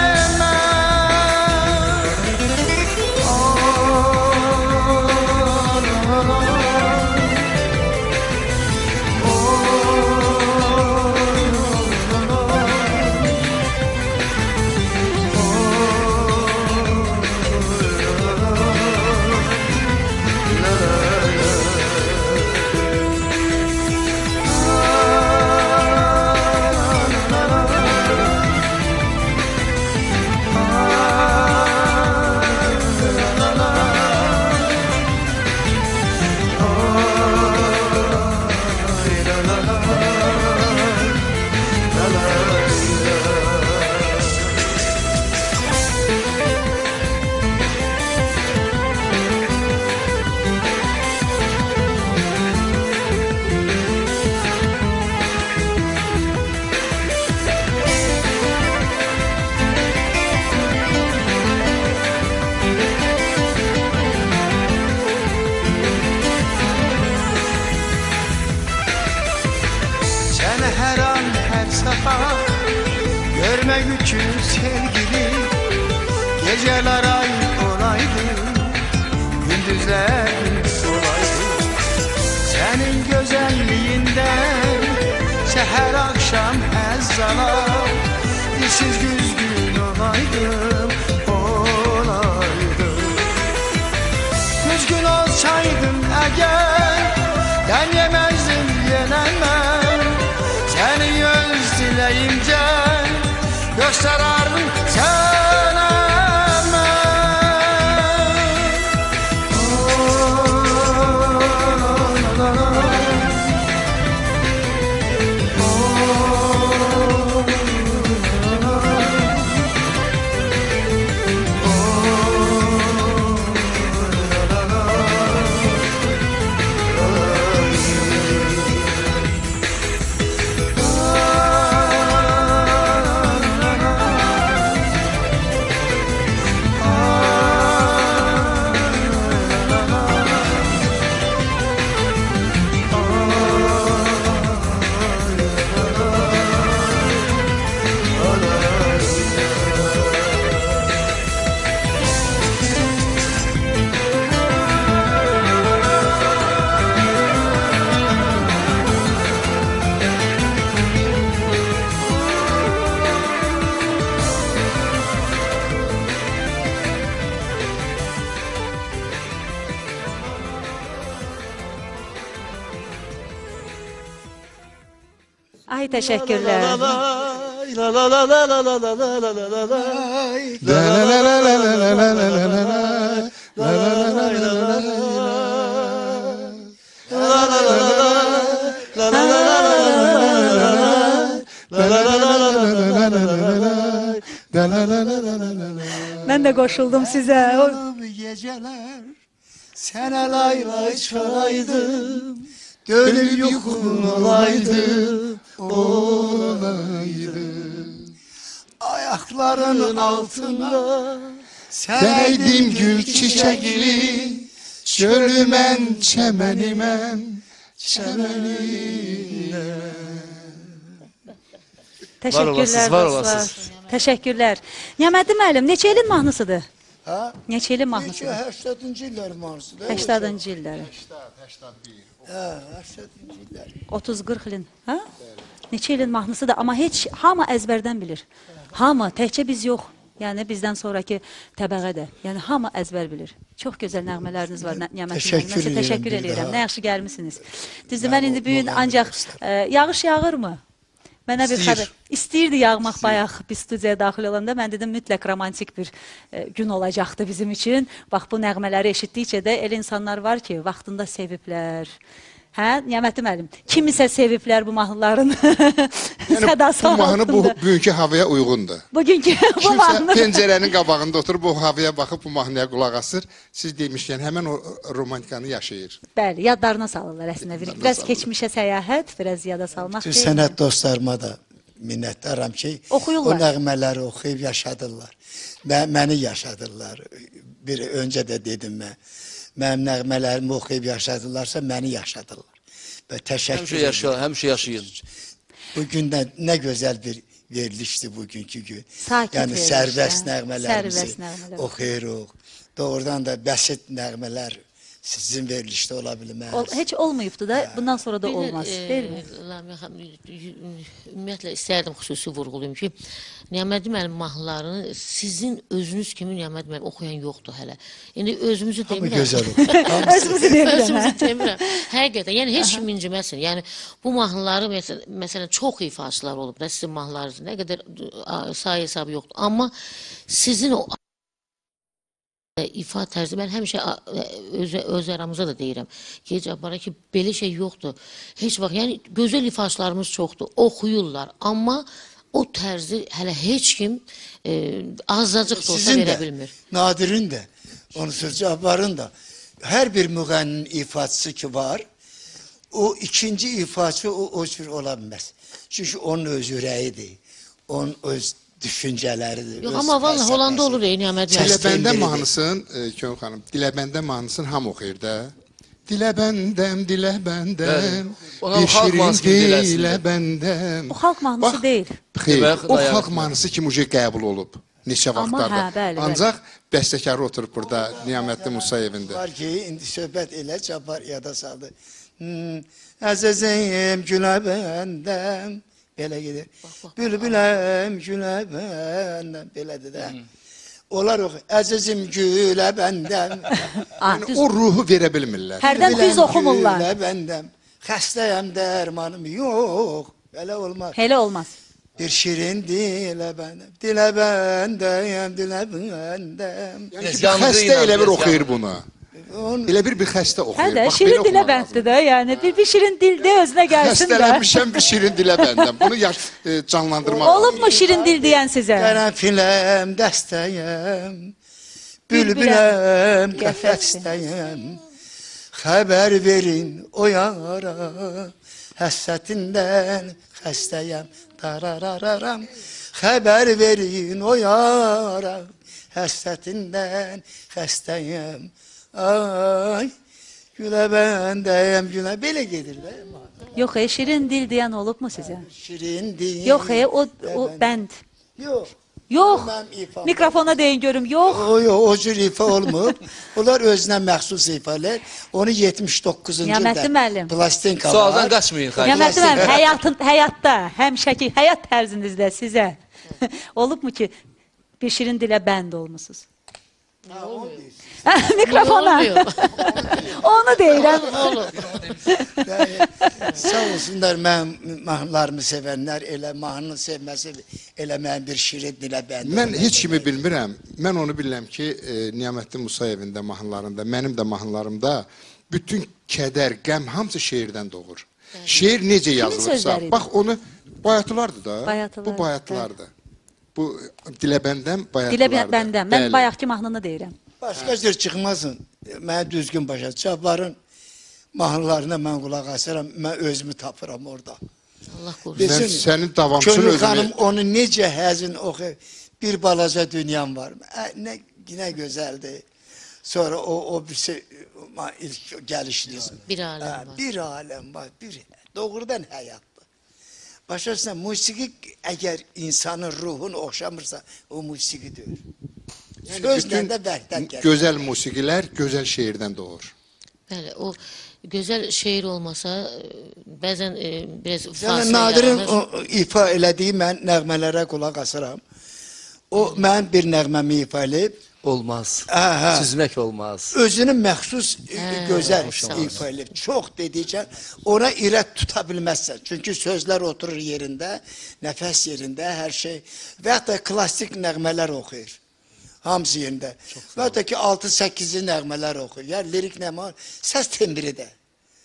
Görmek için sevgili, geceler ay olaydı, gündüzler olaydı. Senin güzelliğinden seher akşam ezzalar, dilsiz güzgün olaydım, olaydım. Güzgün olsaydım eğer, ben yemezdim yenemem. Seni öz dileyimce gösterardım sana Ay teşekkürler. Ben de koşuldum size. Geceler sana lay lay çalaydım, gönül yokun olaydı, olaydı. Ayakların altında sereydim gül çiçekli, çölümən çəmənimən, çəmənimə. Teşekkürler dostlar. Teşekkürler. Niyaməddin müəllim, neçə ilin mahnısıdır? Ha? Neçə ilin mahnısıdır? səksəninci illər mahnısıdır. səksəninci illəri. səksən bir. Hə, səksəninci illər. otuz qırx ilin. Ha? Neçə ilin mahnısıdır, amma heç hamı əzbərdən bilir. Hamı, təkcə biz yox. Yəni bizdən sonraki təbəqə də. Yəni hamı əzbər bilir. Çox gözəl nəğmələriniz var Niyaməddin müəllim. Mən sizə təşəkkür edirəm. Nə yaxşı gəlmisiniz. Düzdür, mən indi bu gün ancaq e, yağış yağırmı? Mənə bir xəbər istəyirdi yağmaq bayaq biz studiyaya daxil olanda. Mən dedim mütləq romantik bir e, gün olacaqdı bizim üçün. Bax bu nəğmələri eşitdikcə də elə insanlar var ki, vaxtında seviblər. Hə, Niyaməti müəllim. Kimisə seviblər bu mahnıların Yəni sədası bu mahnı bu altında. bugünkü havaya uyğundur. Bugünkü bu Kimsə mahnı. pəncərənin qabağında oturub bu havaya baxıb bu mahnıya qulaq asır. Siz demişkən həmən o romantikanı yaşayır. Bəli, yadlarına salırlar əslində. Bir- Biraz keçmişə səyahət, biraz yada salmaq Bütün deyil. sənət dostlarıma da minnətdaram ki, Oxuyurlar. o nəğmələri oxuyub yaşadırlar. Mə məni yaşadırlar. Bir öncə də dedim mən. Mənim nəğmələrimi oxuyub yaşadılarsa məni yaşadırlar. Və təşəkkür Həmişə yaşa, həmişə yaşayın. Bugün də nə gözəl bir verilişdir bugünkü gün. Sakit yəni veriliş, sərbəst hə? nəğmələrimizi Sərbəst nəğmələr. oxuyuruq. Doğrudan da bəsit nəğmələr sizin verilişdə ola bilməz. Ol, heç olmayıbdı da, bundan sonra da Bir də, olmaz, e, değil mi? Lamiyə xanım, ümumiyyətlə istərdim xüsusi vurğulayım ki, Niyamədi müəllim mahnılarını sizin özünüz kimi Niyamədi müəllim oxuyan yoxdur hələ. İndi özümüzü Hamı demirəm. gözəl oxuyur. Özümüzü demirəm. Özümüzü demirəm. Həqiqətən, yəni heç kim inciməsin. Yəni bu mahnıları məsələn, məsələn çox ifaçılar olub da sizin mahnılarınız nə qədər a, sayı hesabı yoxdur. Amma sizin o ifa tərzi, mən həmişə a- öz, öz aramıza da deyirəm ki, Cabbar'a ki, belə şey yoxdur. Heç vaxt, yəni gözəl ifaçılarımız çoxdur, oxuyurlar, amma o tərzi hələ heç kim e, azacıq da olsa Sizin verə də, bilmir. Nadir'in də, onun söz Cabbar'ın da hər bir müğənninin ifaçısı ki var, o ikinci ifaçı o, o cür ola bilməz. Çünki onun öz ürəyidir, onun öz düşüncələridir. Yox, öz amma vallahi fəlsəfəsi. olanda olur ey Niyaməd müəllim. Diləbəndə biridir. mahnısın, e, Könül xanım, Diləbəndə mahnısın ham oxuyur da. Diləbəndəm, diləbəndəm, Bəli. Ona bir xalq şirin mahnısı kimi diləsinlər. diləbəndəm. O xalq mahnısı Bax, deyil. Xeyr, Demək, o dayanır. xalq mahnısı kimi uca qəbul olub neçə Amma vaxtlarda. hə, bəli, bəli. Ancaq bəstəkarı oturub burada Niyamətli Musayevində. Var ki, indi söhbət elə Cabbar yada saldı. Hmm, əzəzəyim gülə bəndəm, belə gedir. Bülbüləm gülə bəndəm, belədir də. Onlar oxu, əzizim gülə bəndəm. Ah, Yəni düz- o ruhu verə bilmirlər. Hərdən düz oxumurlar. Gülə bəndəm, xəstəyəm dərmanım yox, belə olmaz. Elə olmaz. Bir şirin dilə bəndəm, dilə bəndəm, dilə bəndəm. Yəni ki, bir Yandı xəstə ilə, elə bir biraz oxuyur yandı. bunu. Onun Elə bir bir xəstə Hə oxuyur. də, Bax, şirin belə dilə oxumaq bənddir də, yəni bir, bir şirin dildə özünə gəlsin də. Xəstələnmişəm bir şirin dilə bəndəm. Bunu yaş, e, canlandırmaq Olubmu şirin dil deyən sizə? Qərənfiləm, dəstəyəm, bülbüləm, qəfəstəyəm. Xəbər verin o yara, həssətindən xəstəyəm, dararararam. Xəbər verin o yara, həssətindən xəstəyəm. Ay, gülə bəndəyəm, gülə. Belə gedir də. Yox, e, şirin dil deyən olubmu sizə? Şirin deyil. Yox, e, o, o bənd. Yox. Yox, Mənim ifam. mikrofona deyin görüm, yox. O, o, o cür ifa olmur. Onlar özünə məxsus ifalər. Onu yetmiş doqquzuncu Niyaməti müəllim. plastinka var. Sualdan qaçmayın, xeyr. Niyaməti müəllim, həyatın, həyatda, həmişəki həyat tərzinizdə sizə olubmu ki, bir şirin dilə bənd olmusunuz? Mikrofona. Olmuyor. Onu deyirəm. Olur. Sağ olsunlar mənim mahnılarımı sevənlər, elə mahnını sevməsi, elə mənim bir şirin dilə bəndi. Mən heç kimi bilmirəm. Mən onu bilirəm ki, e, Niyamətli Musayevin də mahnılarında, mənim də mahnılarımda bütün kədər, qəm hamısı şeirdən doğur. Şeir necə yazılıbsa, sözləri? bax onu bayatılardır da. Bayatılar, Bu bayatılardır. Bu diləbəndən bayatılardır. Dilə bəndən. Mən Bəli. bayaqki mahnını deyirəm. Başqa cür çıxmasın. Mən düzgün başa. Cabbarın mahnılarına mən qulaq asıram, mən özümü tapıram orada. Allah qorusun. Mən sənin davamçın Könül özünü... xanım onu necə həzin oxuyur. Bir balaca dünyam var. Ə, nə, nə gözəldir. Sonra o, o bir şey, ma- ilk gəlişiniz. Bir aləm Hə, var. Bir aləm var. Bir, doğrudan həyatdır. Başa düşsən, musiqi əgər insanın ruhunu oxşamırsa, o musiqi deyil. Sözlə də bərkdən gəlir. Gözəl musiqilər gözəl şeirdən doğur. Bəli, o gözəl şeir olmasa, e, bəzən e, biraz Yəni fasilə Nadirin yaranır. o, ifa elədiyi mən nəğmələrə qulaq asıram. O mən bir nəğməmi ifa edib, Olmaz. Hə, hə. Süzmək olmaz. özünün məxsus e, Hə, gözəl sağ ol. ifa edib. Çox dedikcə ona irət tuta bilməzsən. Çünki sözlər oturur yerində, nəfəs yerində, hər şey. Və hətta klassik nəğmələr oxuyur. Hamısı yerində. Və hətta ki altı səkkiz nəğmələr oxuyur. Yəni lirik nəğmə, səs tembri də.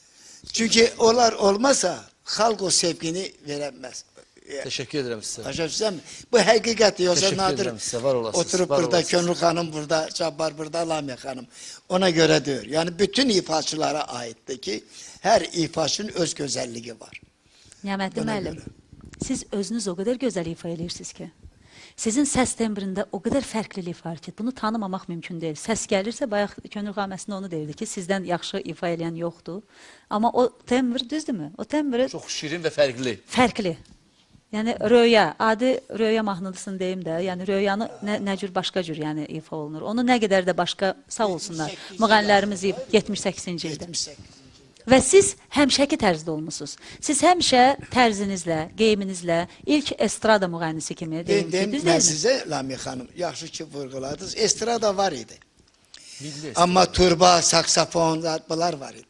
Çünkü onlar olmasa halk o sevgini veremez. Teşekkür ederim size. Başa düşsem mi? Bu hakikati yoksa Teşekkür nadir. ederim size, var olasınız, Oturup var burada olasınız. Könül Hanım burada, Cabbar burada, Lamia Hanım. Ona göre diyor. Yani bütün ifaçılara aittir ki her ifaçının öz güzelliği var. Niyametli Buna müəllim, göre. siz özünüz o kadar gözəl ifa edirsiniz ki. Sizin səs tembrində o qədər fərqlilik var ki, bunu tanımamaq mümkün deyil. Səs gəlirsə, bayaq Könül xanım əslində onu deyirdi ki, sizdən yaxşı ifa edən yoxdur. Amma o tembr düzdürmü? O tembr Çox şirin və fərqli. fərqli. Yəni röya, adi röya mahnısını deyim də, yəni röyanı nə, nə cür başqa cür yəni ifa olunur. Onu nə qədər də başqa sağ olsunlar. Müğənnilərimiz yetmiş səkkizinci ildə. Və siz həmişəki tərzdə olmusunuz. Siz həmişə tərzinizlə, geyiminizlə ilk estrada müğənnisi kimi deyim ki, düz Ben deyilmi? size Lamia Hanım, yaxşı ki vurguladınız. Estrada var idi. Ama turba, saksafon, bunlar var idi.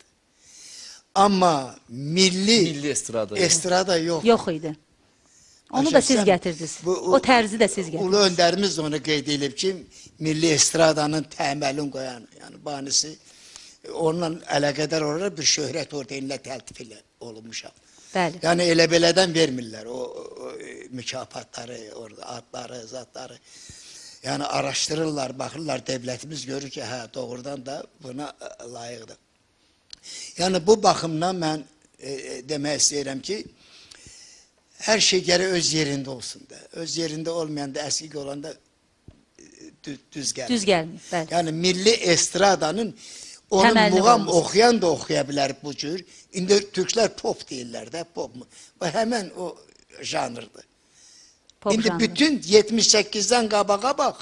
Ama milli, Milli estrada. estrada yok. Yox idi. Onu da siz gətirdiniz. O tərzi də siz gətirdiniz. Ulu önderimiz de onu qeyd edib ki, milli estradanın təməlini qoyan, yəni banisi, onunla əlaqədar olaraq bir şöhrət ordenlə təltif ilə olunmuşam. Bəli. Yani elə belədən vermirlər o, o mükafatları, orada adları, zatları. Yani araştırırlar, bakırlar, devletimiz görür ki, hə, doğrudan da buna e, layıqdır. Yani bu baxımdan mən e, demək istəyirəm ki, her şey geri öz yerinde olsun da. Öz yerinde olmayan da eski olan da düz, düz gelmiyor. Düz gəlmir, bəli. Yani milli estradanın onun Təməlli muğam olması. okuyan da okuyabilir bu cür. İndi Türkler pop değiller de pop mu? Bu hemen o janrdı. Pop İndi janrı. bütün yetmiş sekkizden qabağa bak.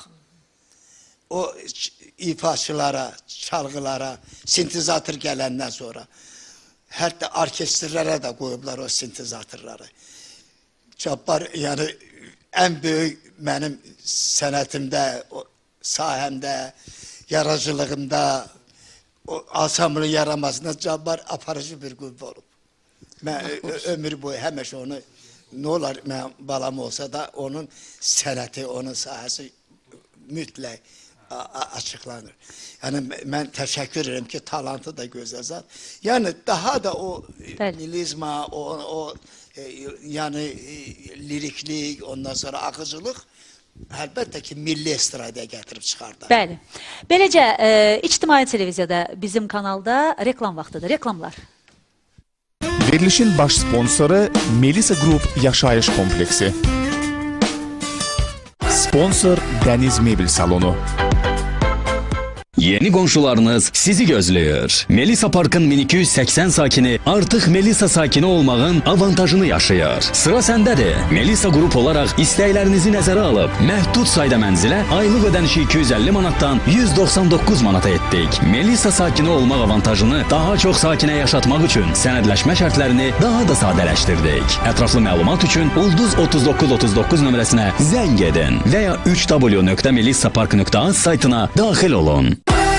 O ç- ifaçılara, çalgılara, sintezatör gelenden sonra. Hatta orkestrlara da koyublar o sintezatörları. Cabbar yani en büyük benim sənətimdə, o sahəmdə, yaradıcılığımda, o asamını yaramasında Cabbar aparıcı bir qüvvə olub. Mən ö- ömür boyu həmişə onu, ne olar mən balam olsa da onun sənəti, onun sahəsi mütləq a- a- açıqlanır. Yani mən təşəkkür ederim ki, talantı da gözə zat. Yani daha da o Bəli. milizma, o, o e, yani e, liriklik, ondan sonra akıcılık elbette ki milli estradaya getirip çıkardı. Bəli. Beləcə, e, ictimai televiziyada bizim kanalda reklam vaxtıdır. Reklamlar. Verilişin baş sponsoru Melisa Group Yaşayış Kompleksi. Sponsor Dəniz Mebel Salonu. Yeni qonşularınız sizi gözləyir. Melisa Parkın min iki yüz səksən sakini artıq Melisa sakini olmağın avantajını yaşayır. Sıra səndədir. Melisa qrup olaraq istəklərinizi nəzərə alıb, məhdud sayda mənzilə aylıq ödənişi iki yüz əlli manatdan yüz doxsan doqquz manata etdik. Melisa sakini olmaq avantajını daha çox sakinə yaşatmaq üçün sənədləşmə şərtlərini daha da sadələşdirdik. Ətraflı məlumat üçün Ulduz otuz doqquz otuz doqquz nömrəsinə zəng edin və ya üç w nöqtə melisapark nöqtə az saytına daxil olun.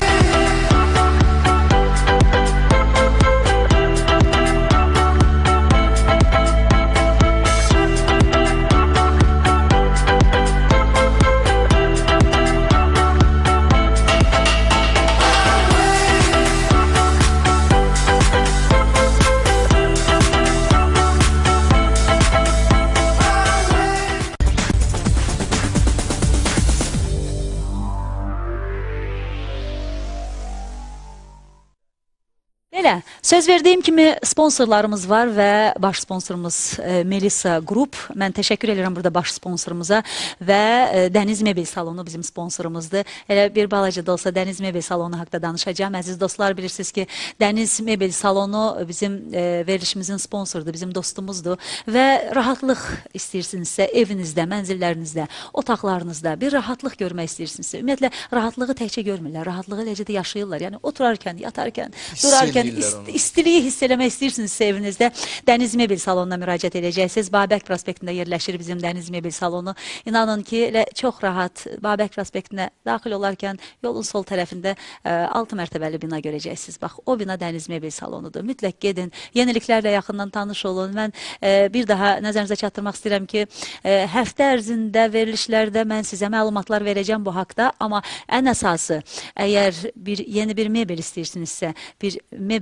Belə, söz verdiyim kimi sponsorlarımız var və baş sponsorumuz e, Melisa Group. Mən təşəkkür edirəm burada baş sponsorumuza və e, Dəniz Mebel Salonu bizim sponsorumuzdur. Elə bir balaca da olsa Dəniz Mebel Salonu haqqında danışacağım. Əziz dostlar, bilirsiniz ki, Dəniz Mebel Salonu bizim e, verilişimizin sponsorudur, bizim dostumuzdur və rahatlıq istəyirsinizsə evinizdə, mənzillərinizdə, otaqlarınızda bir rahatlıq görmək istəyirsinizsə, ümumiyyətlə rahatlığı təkcə görmürlər, rahatlığı eləcə də yaşayırlar. Yəni oturarkən, yatarkən, durarkən ist istiliyi hiss eləmək istəyirsinizsə evinizdə Dəniz Mebel Salonuna müraciət edəcəksiniz. Babək prospektində yerləşir bizim Dəniz Mebel Salonu. İnanın ki, elə çox rahat Babək prospektinə daxil olarkən yolun sol tərəfində e, altı mərtəbəli bina görəcəksiniz. Bax, o bina Dəniz Mebel Salonudur. Mütləq gedin, yeniliklərlə yaxından tanış olun. Mən e, bir daha nəzərinizə çatdırmaq istəyirəm ki, e, həftə ərzində verilişlərdə mən sizə məlumatlar verəcəm bu haqda, amma ən əsası, əgər bir yeni bir mebel istəyirsinizsə, bir mebel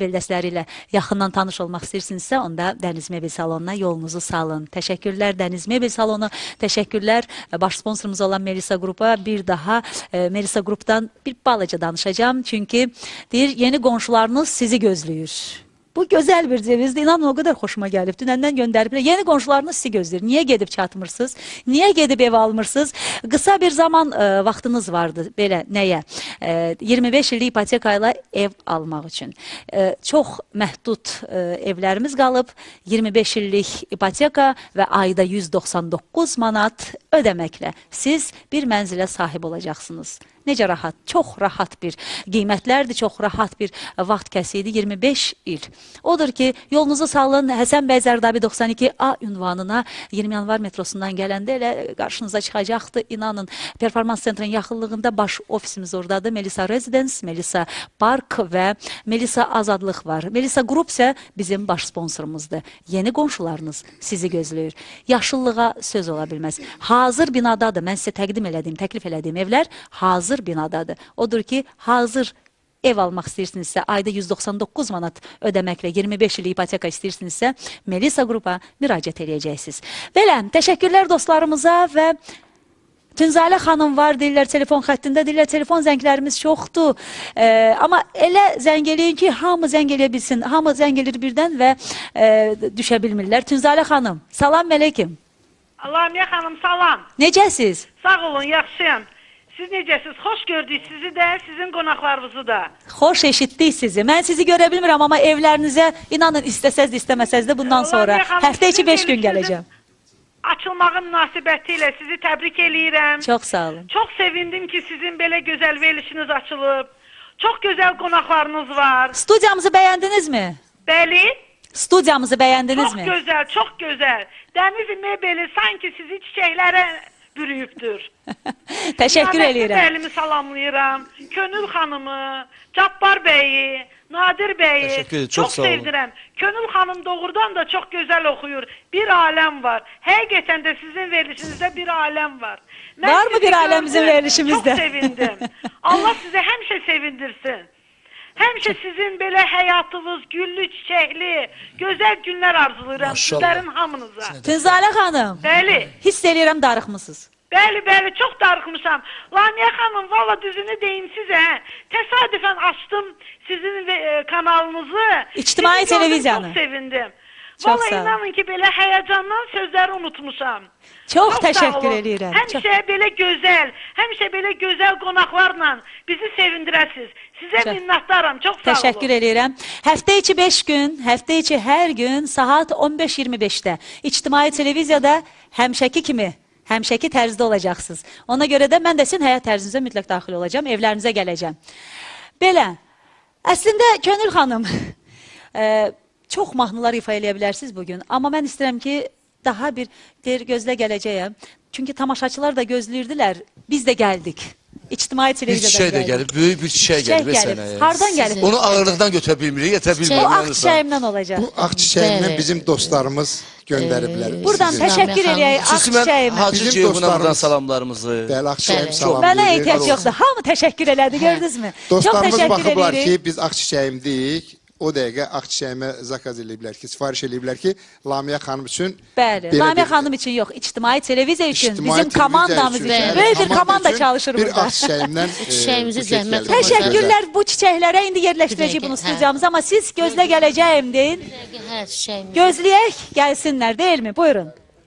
mebel dəstləri ilə yaxından tanış olmaq istəyirsinizsə, onda Dəniz Mebel Salonuna yolunuzu salın. Təşəkkürlər Dəniz Mebel Salonu, təşəkkürlər baş sponsorumuz olan Melisa Qrupa. Bir daha e, Melisa Qrupdan bir balaca danışacağım. Çünki deyir, yeni qonşularınız sizi gözləyir. Bu gözəl bir cevizdir. İnanın o qədər xoşuma gəlib. Dünəndən göndəriblər. Yeni qonşularınız sizi gözləyir. Niyə gedib çatmırsınız? Niyə gedib ev almırsınız? Qısa bir zaman e, vaxtınız vardı. Belə nəyə? E, iyirmi beş illik ipoteka ilə ev almaq üçün. E, çox məhdud e, evlərimiz qalıb. iyirmi beş illik ipoteka və ayda yüz doxsan doqquz manat ödəməklə siz bir mənzilə sahib olacaqsınız. Necə rahat, çox rahat bir qiymətlərdir, çox rahat bir vaxt kəsiydi, iyirmi beş il. Odur ki, yolunuzu salın Həsən bəy Zərdabi doxsan iki A ünvanına iyirmi yanvar metrosundan gələndə elə qarşınıza çıxacaqdır. İnanın, performans centrin yaxınlığında baş ofisimiz oradadır. Melisa Residence, Melisa Park və Melisa Azadlıq var. Melisa Group isə bizim baş sponsorumuzdur. Yeni qonşularınız sizi gözləyir. Yaşıllığa söz ola bilməz. Hazır binadadır. Mən sizə təqdim elədiyim, təklif elədiyim evlər hazır binadadır. Odur ki, hazır ev almaq istəyirsinizsə, ayda yüz doxsan doqquz manat ödəməklə iyirmi beş il ipoteka istəyirsinizsə, Melisa Qrupa müraciət edəcəksiniz. Belə, təşəkkürlər dostlarımıza və Tünzalə xanım var, deyirlər telefon xəttində, deyirlər telefon zənglərimiz çoxdur. E, amma elə zəng eləyin ki, hamı zəng eləyə bilsin, hamı zəng elir birdən və e, düşə bilmirlər. Tünzalə xanım, salam əleykum. Lamiyə xanım, salam. Necəsiz? Sağ olun, yaxşıyam. Siz necəsiz? Xoş gördük sizi də, sizin qonaqlarınızı da. Xoş eşitdik sizi. Mən sizi görə bilmirəm, amma evlərinizə inanın, istəsəz də istəməsəz də bundan sonra həftə içi beş gün gələcəm. Açılmağı münasibəti ilə sizi təbrik eləyirəm. Çox sağ olun. Çox sevindim ki, sizin belə gözəl verilişiniz açılıb. Çox gözəl qonaqlarınız var. Studiyamızı bəyəndinizmi? Bəli. Studiyamızı bəyəndinizmi? Çox gözəl, çox gözəl. Dəniz Mebeli sanki sizi çiçəklərə bürüyübdür. Təşəkkür eləyirəm. Niyabət Bəyimi salamlayıram. Könül xanımı, Cabbar bəyi, Nadir bəyi. Təşəkkür, çox, çox sağ olun. sevdirəm. Könül xanım doğrudan da çox gözəl oxuyur. Bir aləm var. Həqiqətən də sizin verilişinizdə bir aləm var. Mən var mı sizi bir aləm bizim gördüm, verilişimizdə? Çox sevindim. Allah sizi həmişə sevindirsin. Həmişə sizin belə həyatınız güllü, çiçəkli, gözəl günlər arzulayıram sizlərin hamınıza. Tünzalə xanım. Bəli. Hiss eləyirəm darıxmısınız. Bəli, bəli, çox darıxmışam. Lamiyə xanım, valla düzünü deyim sizə, təsadüfən açdım sizin e, kanalınızı. İctimai Sizi gördüm, televiziyanı. Çox sevindim. Çox Valla sağ olun. inanın ki, belə həyəcandan sözləri unutmuşam. Çox sağ təşəkkür olun. eləyirəm. Həmişə belə gözəl, həmişə belə gözəl qonaqlarla bizi sevindirəsiniz. Sizə Çox- minnətdaram, çox sağ olun. Təşəkkür eləyirəm. Həftə içi beş gün, həftə içi hər gün saat on beş iyirmi beşdə İctimai televiziyada həmişəki kimi, həmişəki tərzdə olacaqsınız. Ona görə də mən də sizin həyat tərzinizə mütləq daxil olacağam, evlərinizə gələcəm. Belə, əslində Könül xanım, e, çox mahnılar ifa eləyə bilərsiniz bugün. Amma mən istəyirəm ki, daha bir deyir, gözlə gələcəyəm. Çünki tamaşaçılar da gözləyirdilər, biz də gəldik. İctimai Bir televiziyadan çiçək də gəlib, böyük bir çiçək Çiçək gəlib gəlib. sənəyə. Hardan gəlib? Onu ağırlıqdan götürə bilmirik, yetə Bu bilmirik. ağ çiçəyimdən olacaq. Bu ağ çiçəyindən Bəli. bizim dostlarımız göndəriblər. Buradan Sizin- təşəkkür Xanım. eləyək ağ Xüsusən çiçəyimə. Hacı Bizim Ceyhun'a buradan dostlarımız- salamlarımızı. Bəli, ağ çiçəyim Bəli. salam Mənə verir. ehtiyac yoxdur. Hamı təşəkkür elədi, gördünüzmü? Çox Dostlarımız təşəkkür baxıblar edirik. ki, biz ağ çiçəyimdik. O dəqiqə ağ çiçəyimə zakaz eləyiblər ki, sifariş eləyiblər ki, Lamiyə xanım üçün Bəli, belə Lamiyə bir- xanım üçün yox, İctimai televiziya üçün, İctimai bizim televiziya komandamız üçün, üçün. bəli, Böyük bir komanda komanda üçün çalışır bir burada. ağ çiçəyimdən e, Çiçəyimizi buket zəhmət gəldi. olmasa- Təşəkkürlər bu çiçəklərə indi yerləşdirəcəyik Bir bunu dəqiqə, hə. studiyamıza, amma siz gözlə gələcəyim deyin. Hə, çiçəyimiz. Gözləyək, gəlsinlər, deyilmi? Buyurun.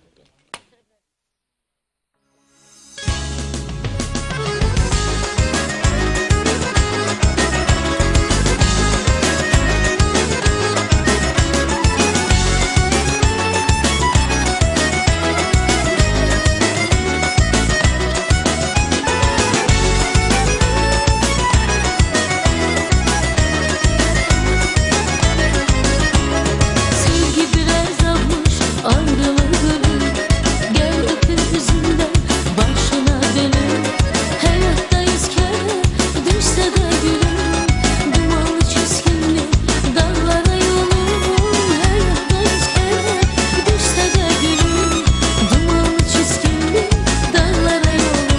Sevgi biraz almış ayrılığı. Gel öpür yüzünden başına benim. Hayattayızken düşse de gülüm. Dumanlı çizgimli dallara yolum. Hayattayızken düşse de gülüm. Dumanlı çizgimli dallara yolum.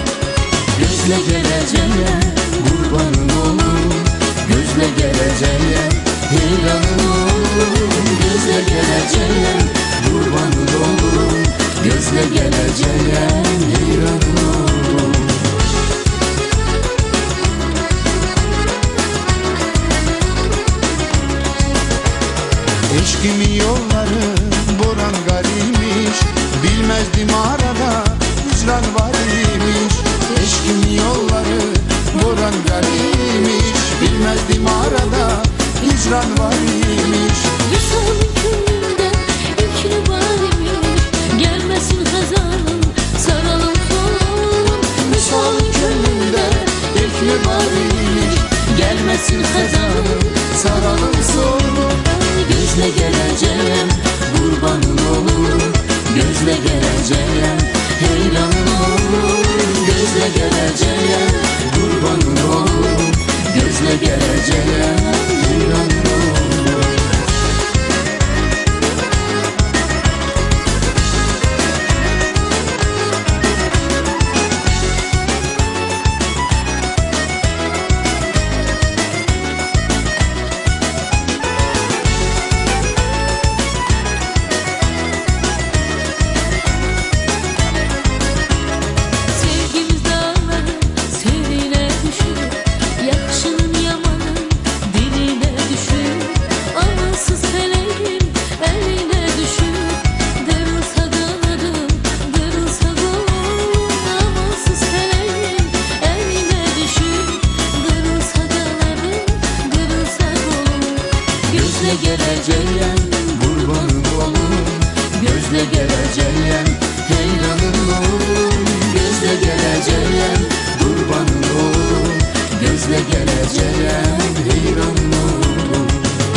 Gözle geleceğe kurbanın olur. Gözle geleceğe heyranın olurum. Gözle geleceğim, kurbanın olurum. Gözle geleceğim, heyranın olurum. Eşkimin yolları boran gariymiş, bilmezdim arada hicran var imiş. Eşkimin yolları boran gariymiş, bilmezdim arada hicran var imiş. Vüsalın könlümde ilkini var imiş, gelmesin hazanım, saralım kolum. Vüsalın könlümde ilkini var imiş, gelmesin hazanım, saralım solum. Gözle geleceğim, kurbanın olurum. Gözle geleceğim, heyranın olurum. Gözle geleceğim, kurbanın olurum. Gözle geleceğim, heyranın olurum. Sevgimiz dağları seyrine düşür, yakışının yamanın diline düşür. Amansız feleğin eline düşür, darılsa kanadım, darılsa kolum. Amansız feleğin eline düşür, darılsa kanadım, darılsa kolum. Gözle geleceğim, kurbanın olurum. Gözle geleceğim, heyranın olurum. Gözle geleceğim, kurbanın olurum. Gözle geleceğim, heyranın olurum.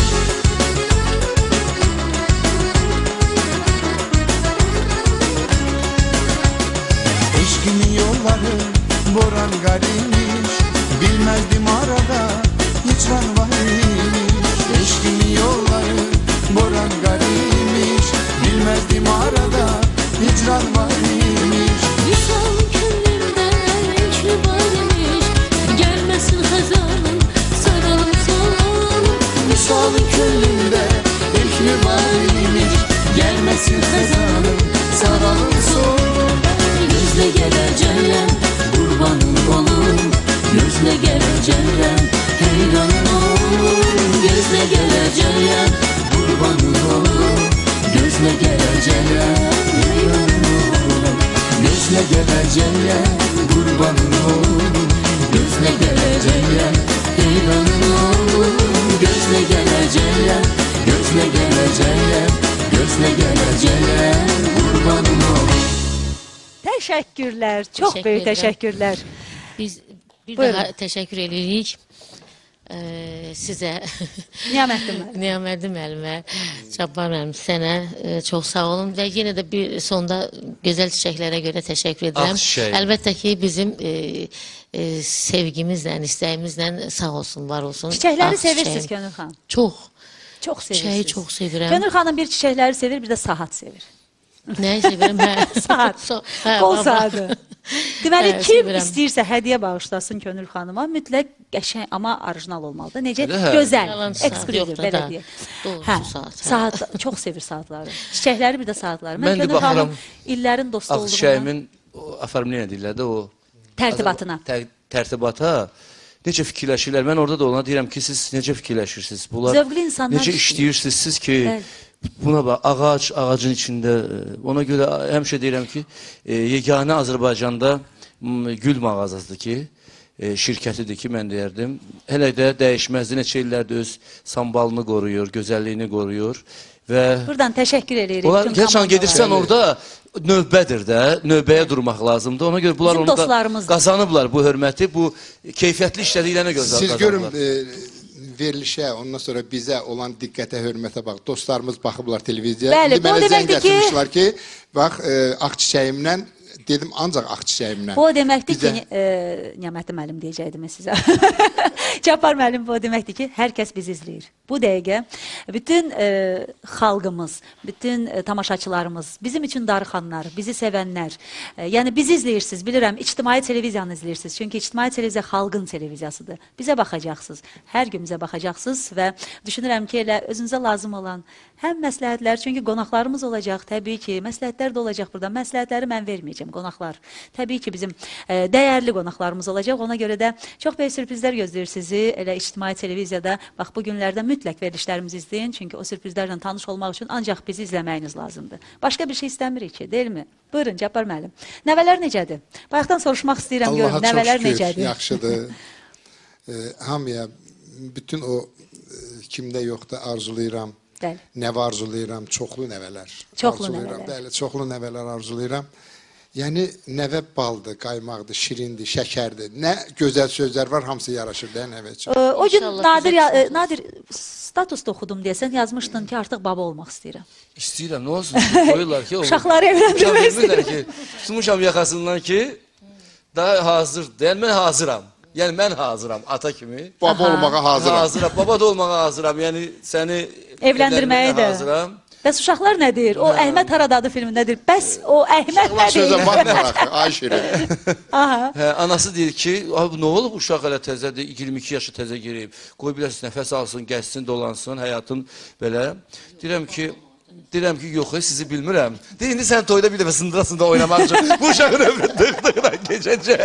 Eşkimin yolları boran gariymiş, bilmezdim arada hicran var imiş. Eşkimin yolları boran gariymiş, bilmezdim arada hicran var imiş. Vüsalın könlümde ilkini var imiş, gelmesin hazanım, saralım solum. Vüsalın könlümde ilkini var imiş, gelmesin hazanım, saralım solum. Gözle geleceğim, kurbanın olurum. Gözle geleceğim, heyranın olurum. Gözle geleceğim, kurbanın olurum. Gözle geleceğim, heyranın olurum. Gözle geleceğim, kurbanın olurum. Gözle geleceğim, heyranın olurum. Gözle geleceğim, gözle geleceğim, gözle geleceğim, kurbanın olurum. Teşekkürler. Çok Teşekkür büyük ederim. teşekkürler. Biz bir Buyurun. daha teşekkür edirik e, sizə. Niyamətli müəllim. Niyamətli müəllimə, Cabbar müəllim sənə e, çox sağ olun və yenə də bir sonda gözəl çiçəklərə görə təşəkkür edirəm. Ah, şey. Əlbəttə ki, bizim e, e, sevgimizlə, istəyimizlə sağ olsun, var olsun. Çiçəkləri Ah, sevirsiniz çiçəyim. Könül xanım. Çox. Çox Çiçəyi sevirsiniz. çox sevirəm. Könül xanım bir çiçəkləri sevir, bir də saat sevir. Nəyi sevirəm? Hə. Saat. So- hə, Qol baba. saatı. Deməli, Hə, kim sevirəm. istəyirsə hədiyyə bağışlasın Könül xanıma, mütləq qəşəng, amma orijinal olmalıdır. Necə? Elə hə. Gözəl, Yalan saat eksklüziv, yoxdur belə da. deyək. Doğrusu Hə, saat, hə. saat, çox sevir saatları. Çiçəkləri, bir də saatları. Mən, Mən də Könül xanım baxıram, illərin dostu Ax olduğuna, Şəyimin aferin nə deyirlər də o tərtibatına. Tər, tərtibata necə fikirləşirlər? Mən orada da ona deyirəm ki, siz necə fikirləşirsiniz? Bunlar Zövqlü insanlar necə işləyir. işləyirsiniz siz ki, Bəli. buna bax, ağac, ağacın içində, e, ona görə həmişə deyirəm ki, e, yeganə Azərbaycanda m, gül mağazasıdır ki, e, şirkətidir ki, mən deyərdim. Hələ də dəyişməzdir, neçə illərdir öz sambalını qoruyur, gözəlliyini qoruyur və Buradan təşəkkür edirik. onlar bütün geçən komandalara. gedirsən orada növbədir də, növbəyə durmaq lazımdır. Ona görə bunlar Bizim onu da dostlarımızdır. qazanıblar bu hörməti, bu keyfiyyətli işlədiklərinə görə Siz görün qazanıblar. e, verilişə, ondan sonra bizə olan diqqətə, hörmətə bax. Dostlarımız baxıblar televiziyaya. Bəli, İndi bu mənə zəng deməkdir ki- gətirmişlər ki, bax, e, ağ çiçəyimlə dedim ancaq ağ çiçəyimlə. Bu o deməkdir Bizə... ki, e, Niyaməti müəllim deyəcəkdim sizə. Cabbar müəllim bu o deməkdir ki, hər kəs bizi izləyir. Bu dəqiqə bütün e, xalqımız, bütün e, tamaşaçılarımız, bizim üçün darıxanlar, bizi sevənlər, e, yəni bizi izləyirsiniz, bilirəm, ictimai televiziyanı izləyirsiniz. Çünki ictimai televiziya xalqın televiziyasıdır. Bizə baxacaqsınız, hər gün bizə baxacaqsınız və düşünürəm ki, elə özünüzə lazım olan həm məsləhətlər, çünki qonaqlarımız olacaq, təbii ki, məsləhətlər də olacaq burada. Məsləhətləri mən verməyəcəm, qonaqlar. Təbii ki, bizim e, dəyərli qonaqlarımız olacaq. Ona görə də çox böyük sürprizlər gözləyir sizi. Elə ictimai televiziyada, bax bu günlərdə mütləq verilişlərimizi izləyin. Çünki o sürprizlərlə tanış olmaq üçün ancaq bizi izləməyiniz lazımdır. Başqa bir şey istəmirik ki, deyil mi? Buyurun, Cabbar müəllim. Nəvələr necədir? Bayaqdan soruşmaq istəyirəm, görüm, nəvələr necədir? Yaxşıdır. e, hamıya, bütün o e, kimdə yoxdur arzulayıram. Bəli. Nəvə arzulayıram, çoxlu nəvələr. Çoxlu arzulayıram. nəvələr. Bəli, çoxlu nəvələr arzulayıram. Yəni, nəvə baldır, qaymaqdır, şirindir, şəkərdir. Nə gözəl sözlər var, hamısı yaraşır da nəvə üçün. Ee, o gün Nadir, ya, e, Nadir statusda oxudum deyəsən, yazmışdın ki, artıq baba olmaq istəyirəm. İstəyirəm, nə olsun? Qoyurlar ki, uşaqları evləndirmək istəyirəm. ki, tutmuşam yaxasından ki, daha hazırdır. Yəni, mən hazıram. Yəni, mən hazıram, ata kimi. Baba Aha. olmağa hazıram. Hazıram, baba da olmağa hazıram. Yəni, səni evləndirməyə də hazıram. Bəs uşaqlar nə deyir? O hə. Əhməd haradadır filminədir. Bəs o Əhməd nə deyir? Sözə baxmır axı, ay şirin. Hə, anası deyir ki, nə olub uşaq hələ təzədir, iyirmi iki yaşı təzə girib. Qoy biləsi nəfəs alsın, gəzsin, dolansın, həyatın belə. Deyirəm ki, deyirəm ki, yox, sizi bilmirəm. Deyir, indi sən toyda bir dəfə sındıra-sındıra oynamaq üçün bu uşağın ömrü dıx-dıqla keçəcək.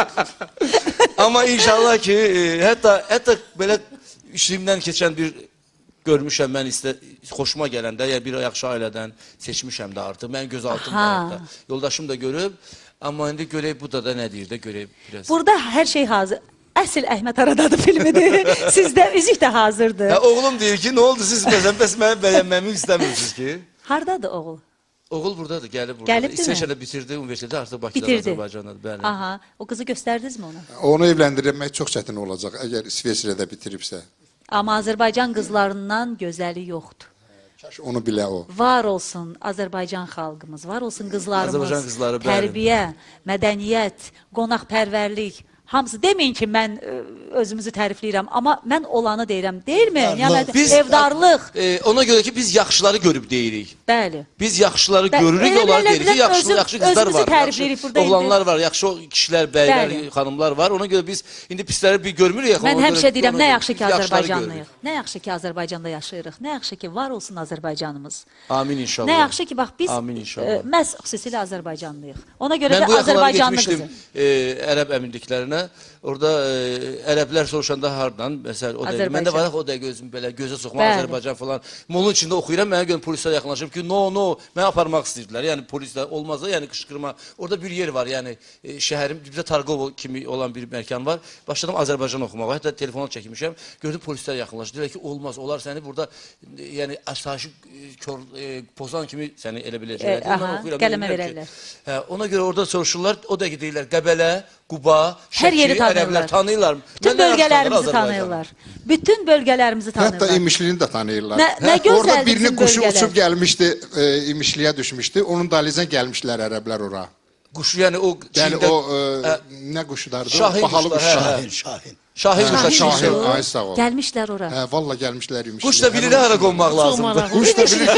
Amma inşallah ki, hətta, hətta belə işimdən keçən bir görmüşəm mən istə, xoşuma gələndə, ya bir yaxşı ailədən seçmişəm də artıq. Mən göz altım da, yoldaşım da görüb. Amma indi görək, bu da da nə deyir də, görək biraz. Burada hər şey hazır. Əsl Əhməd haradadır filmidir. Sizdə üzük də hazırdır. Hə, oğlum deyir ki, nə oldu siz məsələn, bəs məni bəyənməmi istəmirsiniz ki? Hardadır oğul? Oğul buradadır, gəlib buradadır. Gəlibdir mi? İsveçrədə bitirdi, universitetdə artıq Bakıda, Azərbaycandadır. Bəli. Aha, o qızı göstərdinizmi ona? Onu evləndirmək çox çətin olacaq, əgər İsveçrədə bitiribsə. Amma Azərbaycan qızlarından gözəli yoxdur. Kaş onu bilə o. Var olsun Azərbaycan xalqımız, var olsun qızlarımız. Azərbaycan qızları, bəli. Tərbiyə, mədəniyyət, qonaqpərvərlik. Hamısı deməyin ki, mən ə, özümüzü tərifləyirəm, amma mən olanı deyirəm, deyilmi? Yəni, biz, evdarlıq. E, ona görə ki, biz yaxşıları görüb deyirik. Bəli. Biz yaxşıları Bə görürük, onlar deyirik ki, yaxşı, özüm, yaxşı qızlar var, yaxşı oğlanlar var, yaxşı kişilər, bəylər, Bəli. xanımlar var. Ona görə biz indi pisləri bir görmürük. Mən həmişə deyirəm, nə yaxşı ki, Azərbaycanlıyıq. Nə yaxşı ki, Azərbaycanda yaşayırıq. Nə yaxşı ki, var olsun Azərbaycanımız. Amin inşallah. Nə yaxşı ki, bax, biz ə, məhz xüsusilə Azərbaycanlıyıq. Ona görə də Azərbaycanlı qızı. Mən bu yaxınları getmişdim Ərəb əmirliklərinə. Orada e, ərəblər soruşanda hardan, məsəl o dəqiqə, məndə var o dəqiqə özüm belə gözə soxmaq, Azərbaycan falan, molun içində oxuyuram, mənə görə polislər yaxınlaşıb ki, no, no, mənə aparmaq istəyirdilər, yəni polislər olmazsa, yəni qışqırma, orada bir yer var, yəni e, şəhərin, bizdə Targov kimi olan bir məkan var, başladım Azərbaycan oxumağa, hətta telefonu çəkmişəm, gördüm polislər yaxınlaşıb, deyirlər ki, olmaz, onlar səni burada, e, yəni asayiş kör, e, pozan kimi səni elə biləcəklər, e, aha, qələmə verərlər. Hə, ona görə orada soruşurlar, o dəqiqə deyirlər, Qəbələ, Quba, hər yeri tanıyırlar. tanıyırlar. Bütün bölgələrimizi tanıyırlar. Bütün bölgələrimizi tanıyırlar. Hətta İmişlini də tanıyırlar. Nə, nə gözəldir orada birinin quşu bölgələr. uçub gəlmişdi, e, İmişliyə düşmüşdü. Onun dalizdən gəlmişlər ərəblər ora. Quşu yəni o Yəni o e, nə quşlardı? Şahin Bahalı quşlar, quşlar. Şahin, Şahin. Şahin quşlar, Şahin. Ay sağ ol. Gəlmişlər ora. Hə, valla gəlmişlər İmişliyə. Quş da bilir hara qonmaq lazımdır. Quş da bilir.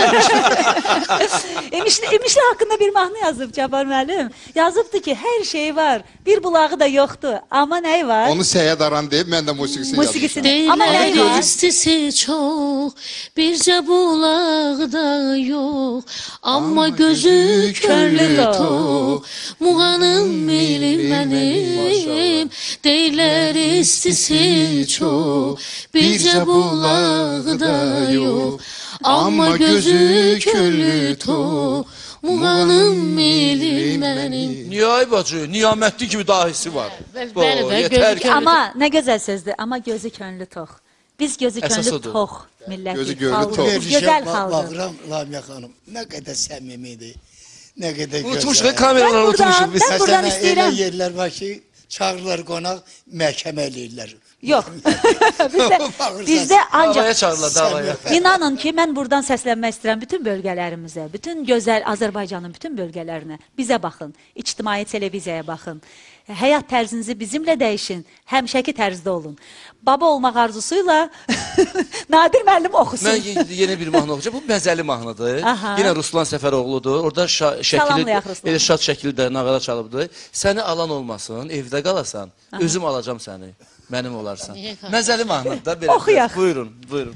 İmişli, İmişli haqqında bir mahnı yazıb Cabbar müəllim. Yazıbdı ki, hər şey var. Bir bulağı da yoxdur. Amma nəyi var? Onu Səyyad Aran deyib, mən də musiqisini yazmışam. Musiqisini. Amma nəyi var? İstisi çox, bircə bulağı da yox. Amma gözü könlü tox. Muğanım milim mənim, deyirlər istisi çox, bircə bulağı da yox. Amma gözü könlü tox. Muğanım milim mənim. Niyə ay bacı, niyamətli kimi dahisi var. Bəli, bəli, amma nə gözəl sözdür, amma gözü könlü tox. Biz gözü könlü tox milləti. Gözü könlü tox. Gözəl xalqı. Baxıram Lamiyə xanım, nə qədər səmimidir, nə qədər gözəl. Unutmuşuq, kameraları unutmuşuq biz. Mən buradan istəyirəm. Elə yerlər var ki, çağırırlar qonaq, məhkəmə eləyirlər. Yox. bizdə, bizdə ancaq... Davaya çağırırlar, davaya. İnanın ki, mən buradan səslənmək istəyirəm bütün bölgələrimizə, bütün gözəl Azərbaycanın bütün bölgələrinə. Bizə baxın, ictimai televiziyaya baxın. Həyat tərzinizi bizimlə dəyişin, həmişəki tərzdə olun. Baba olmaq arzusuyla Nadir müəllim oxusun. Mən yeni bir mahnı oxuyacağım. Bu məzəli mahnıdır. Aha. Yenə Ruslan Səfəroğludur. Orada şəkili, Salamlayaq Ruslan. elə şad şəkildə nağara çalıbdır. Səni alan olmasın, evdə qalasan, Aha. özüm alacam səni, mənim olarsan. Niyə qalsın? Məzəli mahnıdır da. Belə Oxuyaq. Buyurun, buyurun.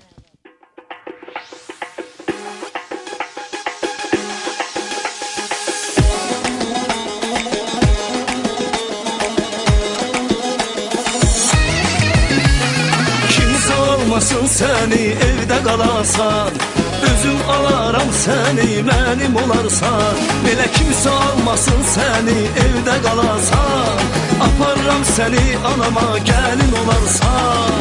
Olmasın səni evdə qalasan, özüm alaram səni, mənim olarsan. Belə kimsə almasın səni evdə qalasan, aparram səni anama, gəlin olarsan.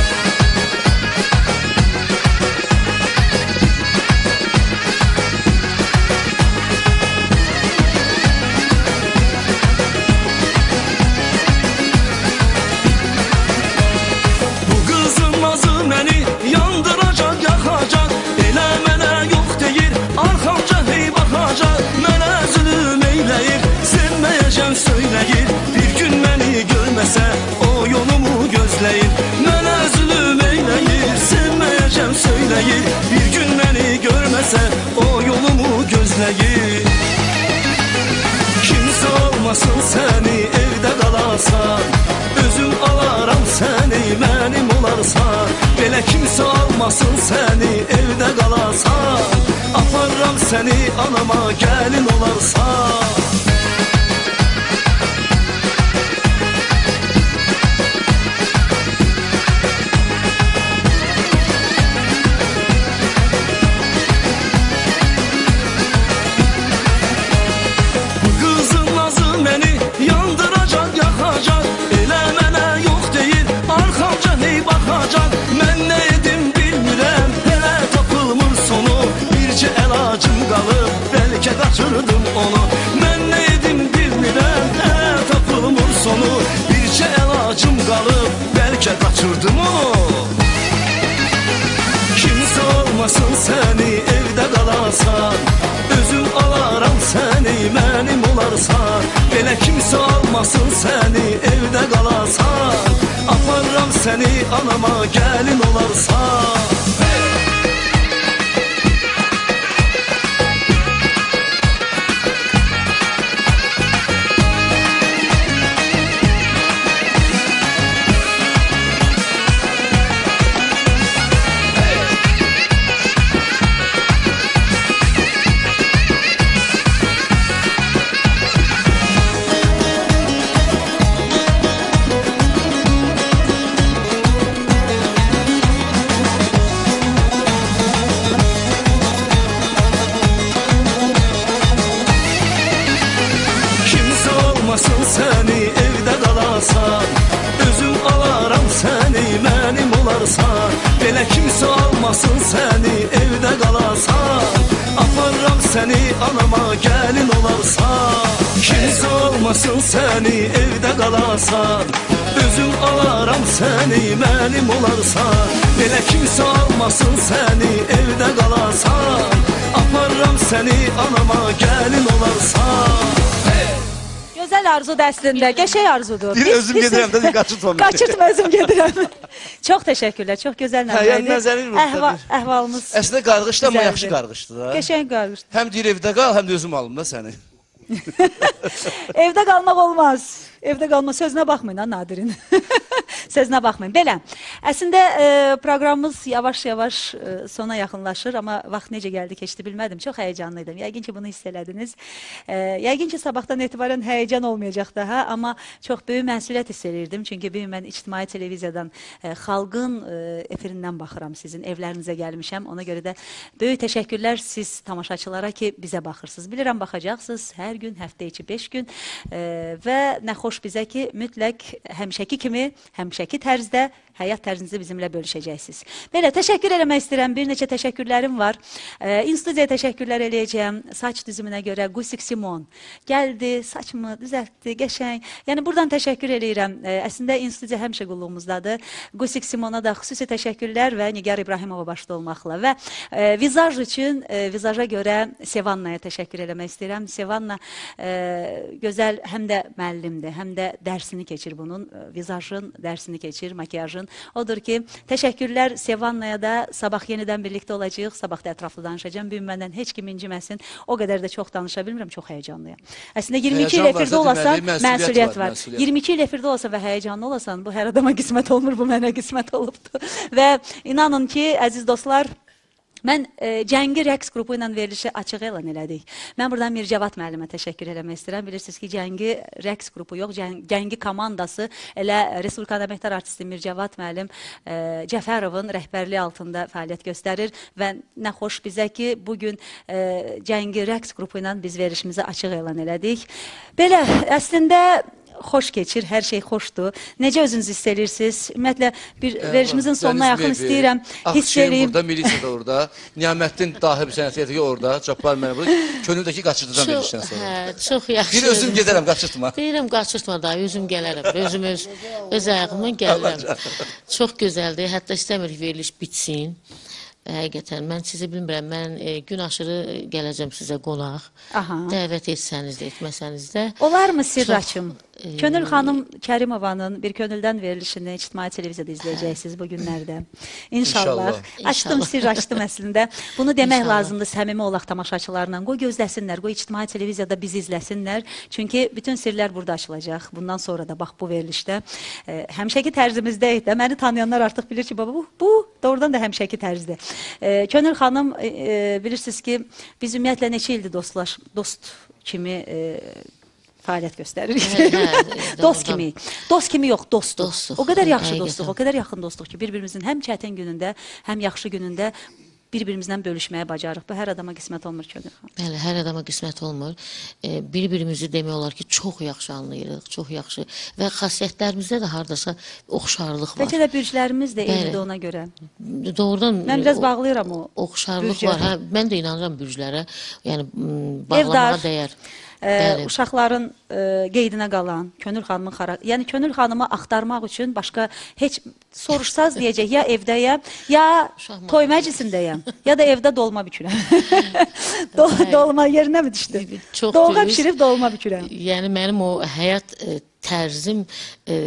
Məni yandıracaq, yaxacaq, elə mənə yox deyir, arxamca hey baxacaq, mənə zülüm eyləyir, sevməyəcəm söyləyir, bir gün məni görməsə, o yolumu gözləyir, mənə zülüm eyləyir, sevməyəcəm söyləyir, bir gün məni görməsə, o yolumu gözləyir. Kimsə olmasın səni evdə qalasan, özüm alaram səni, mənim olarsan. Belə kimsə almasın səni evdə qalasan, aparram səni anama, gəlin olarsan. Bu qızın nazı məni yandıracaq, yaxacaq, elə mənə yox deyir, arxamca hey baxacaq. Mən nə edim bilmirəm, hələ tapılmır sonu, bircə əlacım qalıb, bəlkə qaçırdım onu. Mən nə edim bilmirəm, hələ tapılmır sonu, bircə əlacım qalıb, bəlkə qaçırdım onu. Kimsə olmasın səni evdə qalasan, özüm alaram səni, mənim olarsan. Belə kimsə almasın səni evdə qalasan, aparram səni anama, gəlin olarsan. Səni evdə qalasan, özüm alaram səni, mənim olarsan. Belə kimsə almasın səni evdə qalasan, aparram səni anama, gəlin olarsan. Kimsə olmasın səni evdə qalasan, özüm alaram səni, mənim olarsan. Belə kimsə almasın səni evdə qalasan, aparram səni anama, gəlin olarsan. Gözəl arzu dəstində, qəşəng arzudur. Deyir, özüm gedirəm də, qaçırtma. Qaçırtma, özüm gedirəm. Çox təşəkkürlər, çox gözəl nəmrəydi. Əhvalımız əslində qarğışdır, amma yaxşı qarğışdır da. Qəşəng qarğışdır. Həm deyir evdə qal, həm də özüm alım da səni. Evdə qalmaq olmaz. Evdə qalma sözünə baxmayın ha Nadirin. Sözünə baxmayın. Belə, əslində e, proqramımız yavaş-yavaş e, sona yaxınlaşır, amma vaxt necə gəldi, keçdi bilmədim. Çox həyəcanlıydım. Yəqin ki, bunu hiss elədiniz. E, yəqin ki, sabahdan etibarən həyəcan olmayacaq daha, amma çox böyük məsuliyyət hiss edirdim. Çünki bir mən ictimai televiziyadan, e, xalqın e, efirindən baxıram sizin, evlərinizə gəlmişəm. Ona görə də böyük təşəkkürlər siz tamaşaçılara ki, bizə baxırsınız. Bilirəm, baxacaqsınız hər gün, həftə içi beş gün e, və nə xoş bizə ki, mütləq həmişəki kimi, həmişəki tərzdə, həyat tərzinizi bizimlə bölüşəcəksiniz. Belə, təşəkkür eləmək istəyirəm. Bir neçə təşəkkürlərim var. E, İnstudiyaya təşəkkürlər eləyəcəyəm. Saç düzümünə görə Gusik Simon gəldi, saçımı düzəltdi, qəşəng. Yəni, buradan təşəkkür eləyirəm. E, əslində, İnstudiya həmişə qulluğumuzdadır. Gusik Simona da xüsusi təşəkkürlər və Nigar İbrahimova başda olmaqla. Və e, vizaj üçün, e, vizaja görə Sevannaya təşəkkür eləmək istəyirəm. Sevanna e, gözəl həm də müəllimdir, həm də dərsini keçir bunun. E, vizajın dərsini keçir, makiyajın. Odur ki, təşəkkürlər Sevannaya da. Sabah yenidən birlikdə olacağıq. Sabah da ətraflı danışacağım. Bugün məndən heç kim inciməsin. O qədər də çox danışa bilmirəm. Çox həyəcanlıyam. Əslində iyirmi iki il efirdə olasan, məsuliyyət var. iyirmi iki il efirdə olasa və həyəcanlı olasan, bu hər adama qismət olmur, bu mənə qismət olubdur. Və inanın ki, əziz dostlar, mən e, Cəngi rəqs qrupu ilə verilişi açıq elan elədik. Mən buradan Mircəvat müəllimə təşəkkür eləmək istəyirəm. Bilirsiniz ki, Cəngi rəqs qrupu yox, Cəngi komandası elə Respublikanın əməkdar artisti Mircəvat müəllim e, Cəfərovun rəhbərliyi altında fəaliyyət göstərir və nə xoş bizə ki, bugün e, Cəngi rəqs qrupu ilə biz verilişimizi açıq elan elədik. Belə, əslində xoş keçir, hər şey xoşdur. Necə özünüzü hiss edirsiniz? Ümumiyyətlə, bir verilişimizin sonuna yaxın istəyirəm, hiss edeyim. Burada, Milisa da orada, Niyaməddin Dahi bir sənətiyyəti orada, Cabbar mənə burada, könüldəki qaçırtıdan verilişdən sonra. Hə, çox yaxşı. Bir özüm gedərəm, qaçırtma. Deyirəm, qaçırtma da, özüm gələrəm, özüm öz, öz ayağımdan gəlirəm. Çox gözəldir, hətta istəmirik veriliş bitsin. Həqiqətən, mən sizi bilmirəm, mən e, gün aşırı gələcəm sizə qonaq. Aha. Dəvət etsəniz də, etməsəniz də. Olar mı sirr açım? E, Könül xanım Kərimovanın bir könüldən verilişini ictimai televiziyada izləyəcəksiniz bu günlərdə. İnşallah. İnşallah. Açdım, sirr açdım əslində. Bunu demək İnşallah. Lazımdır, səmimi olaq tamaşaçılarla. Qoy gözləsinlər, qoy ictimai televiziyada bizi izləsinlər. Çünki bütün sirlər burada açılacaq. Bundan sonra da, bax, bu verilişdə. E, həmişəki tərzimizdəyik də. Məni tanıyanlar artıq bilir ki, baba, bu, bu doğrudan da həmişəki tərzdir. E, Könül xanım, e, bilirsiniz ki, biz ümumiyyətlə neçə ildir dostlaş, dost kimi e, fəaliyyət göstəririk. Hə, hə, dost kimi. Dost kimi yox, dostluq. dostluq. O qədər yaxşı dostluq, o qədər yaxın dostluq ki, bir-birimizin həm çətin günündə, həm yaxşı günündə bir-birimizdən bölüşməyə bacarıq. Bu hər adama qismət olmur Könül xanım. Bəli, hər adama qismət olmur. E, bir-birimizi demək olar ki, çox yaxşı anlayırıq, çox yaxşı. Və xasiyyətlərimizdə də haradasa oxşarlıq var. Bəlkə də bürclərimiz də eynidir ona görə. Doğrudan. Mən biraz bağlayıram o. Oxşarlıq bürcə. Var. Hə, mən də inanıram bürclərə. Yəni, bağlamağa dəyər. E, uşaqların e, qeydinə qalan Könül xanımın xarakteri, yəni Könül xanımı axtarmaq üçün başqa heç soruşsaz deyəcək, ya evdəyəm, ya toy məclisindəyəm, ya da evdə dolma bükürəm. Do dolma yerinə mi düşdü? Dolma bişirib dolma bükürəm. Yəni mənim o həyat e, tərzim e,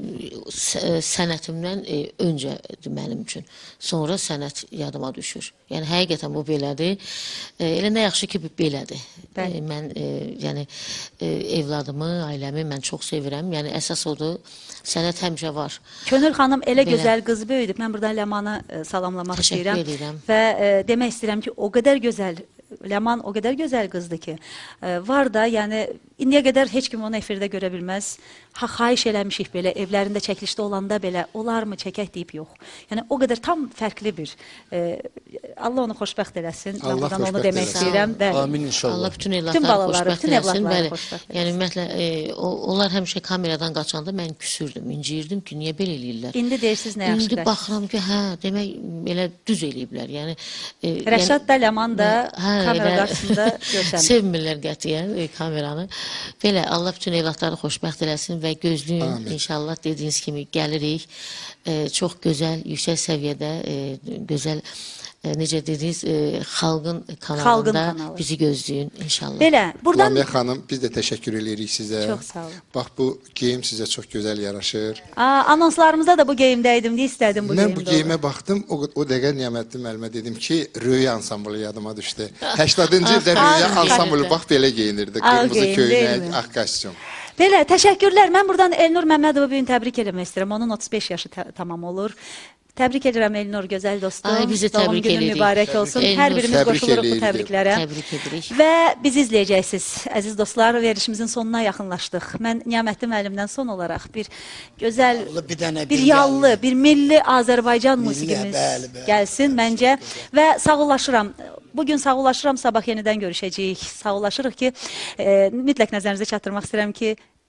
sənətimdən e, öncədir mənim üçün. Sonra sənət yadıma düşür. Yəni həqiqətən bu belədir. E, elə nə yaxşı ki, belədir. E, mən e, yəni e, evladımı, ailəmi mən çox sevirəm. Yəni əsas odur. Sənət həmişə var. Könül xanım elə Belə. Gözəl qız böyüdüb. Mən buradan Ləmanı e, salamlamaq istəyirəm. Təşəkkür edirəm. Və e, demək istəyirəm ki, o qədər gözəl, Ləman o qədər gözəl qızdır ki, e, var da, yəni indiyə qədər heç kim onu efirdə görə bilməz. Ha, xahiş eləmişik belə, evlərində çəkilişdə olanda belə, olar mı çəkək deyib yox. Yəni o qədər tam fərqli bir, e, Allah onu xoşbəxt eləsin. Allah mən buradan onu demək istəyirəm. Amin inşallah. Allah bütün evlatları xoşbəxt eləsin. Bəli, yəni ümumiyyətlə, e, o, onlar həmişə kameradan qaçanda mən küsürdüm, incirdim ki, niyə belə eləyirlər? İndi deyirsiniz nə yaxşı İndi baxıram ki, hə, demək, elə düz eləyiblər. Yəni, e, Rəşad yəni, da, Ləman da hə, kamera qarşısında görsənir. Sevmirlər qətiyyən e, kameranı. Belə, Allah bütün evlatları xoşbəxt eləsin və gözlüyün. Amin. İnşallah dediyiniz kimi gəlirik. E, çox gözəl, yüksək səviyyədə, e, gözəl, e, necə dediniz, e, xalqın kanalında xalqın kanalı. Bizi gözləyin inşallah. Belə, buradan... Lamiyə xanım, biz də təşəkkür edirik sizə. Çox sağ olun. Bax, bu geyim sizə çox gözəl yaraşır. Aa, anonslarımızda da bu geyimdəydim, deyə istədim bu Mən geyimdə. Mən bu geyimə baxdım, o, o dəqiqə Niyaməddin müəllimə dedim ki, Röya ansamblı yadıma düşdü. həştadıncı ildə Röya ansamblı bax belə geyinirdi. Qırmızı köynək, ağ kostyum. Belə, təşəkkürlər. Mən buradan Elnur Məmmədova bugün təbrik eləmək istəyirəm. Onun otuz beş yaşı tamam olur. Təbrik edirəm Elnur, gözəl dostum. Ay, bizi təbrik edirik. Doğum günün mübarək olsun. Elnur. Hər birimiz təbrik qoşuluruq bu təbriklərə. Təbrik edirik. Və bizi izləyəcəksiniz. Əziz dostlar, verilişimizin sonuna yaxınlaşdıq. Mən Niyaməddin müəllimdən son olaraq bir gözəl, bir, bir, bir yallı, bir milli Azərbaycan milli, musiqimiz bəli, bəli, gəlsin məncə. Və sağollaşıram. Bugün sağollaşıram, sabah yenidən görüşəcəyik. Sağollaşırıq ki, e, mütləq nəzərinizə çatdırmaq istəyirəm ki,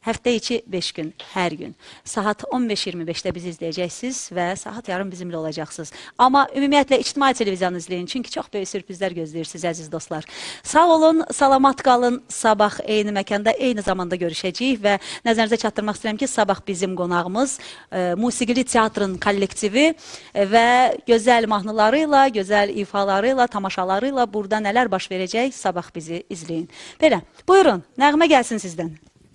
Həftə içi beş gün, hər gün. Saat on beş iyirmi beşdə bizi izləyəcəksiniz və saat yarım bizimlə olacaqsınız. Amma ümumiyyətlə ictimai televiziyanı izləyin, çünki çox böyük sürprizlər gözləyirsiniz, əziz dostlar. Sağ olun, salamat qalın. Sabah eyni məkanda, eyni zamanda görüşəcəyik və nəzərinizə çatdırmaq istəyirəm ki, sabah bizim qonağımız e, Musiqili Teatrın kollektivi e, və gözəl mahnıları ilə, gözəl ifaları ilə, tamaşaları ilə burada nələr baş verəcək, sabah bizi izləyin. Belə, buyurun, nəğmə gəlsin sizdən.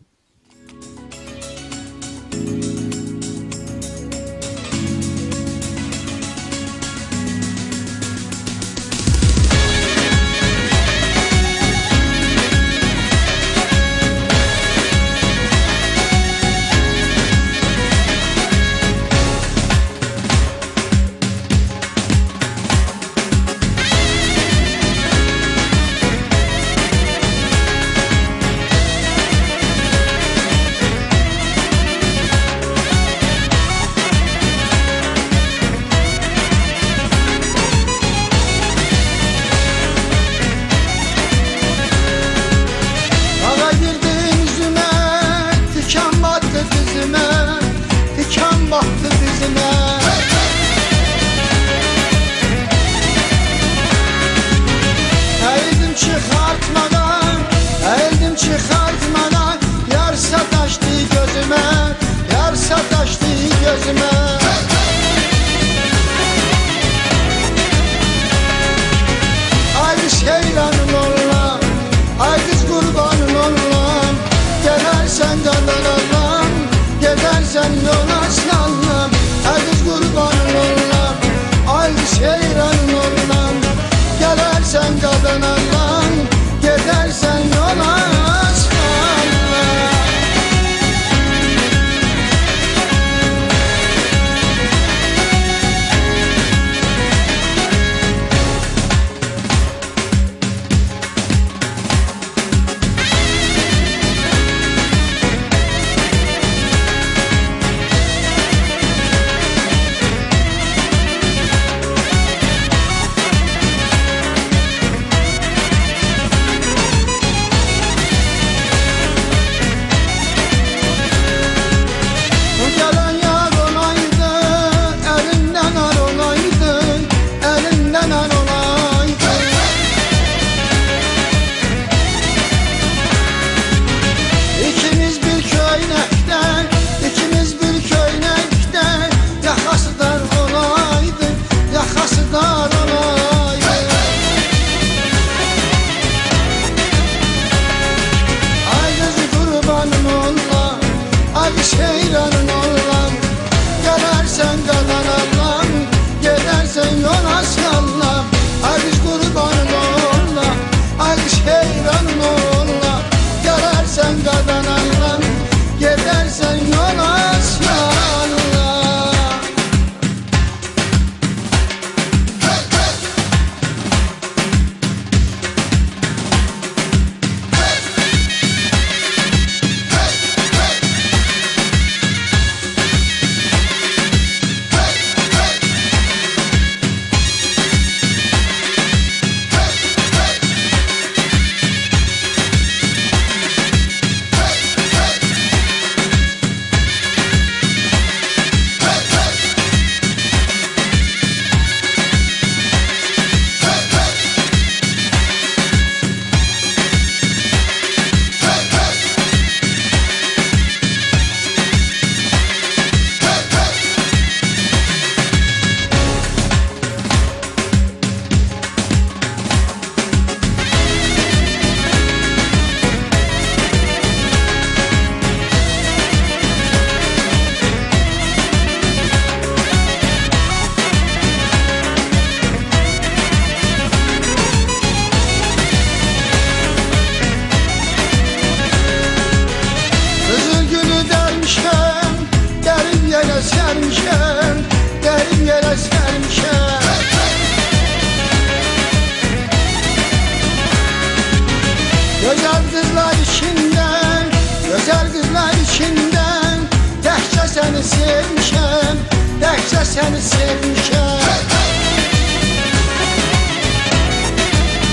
seni sevmişəm, təkcə səni sevmişəm.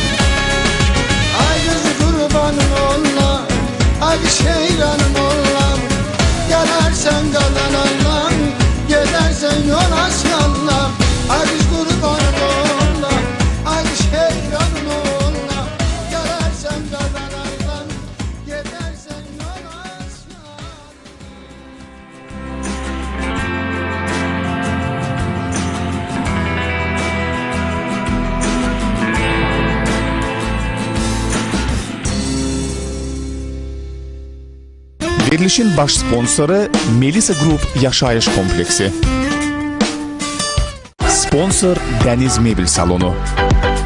Ay qızı qurbanın ola, ay qız heyranın ola. Verilişin baş sponsoru Melisa Group Yaşayış Kompleksi. Sponsor Dəniz Mebel Salonu.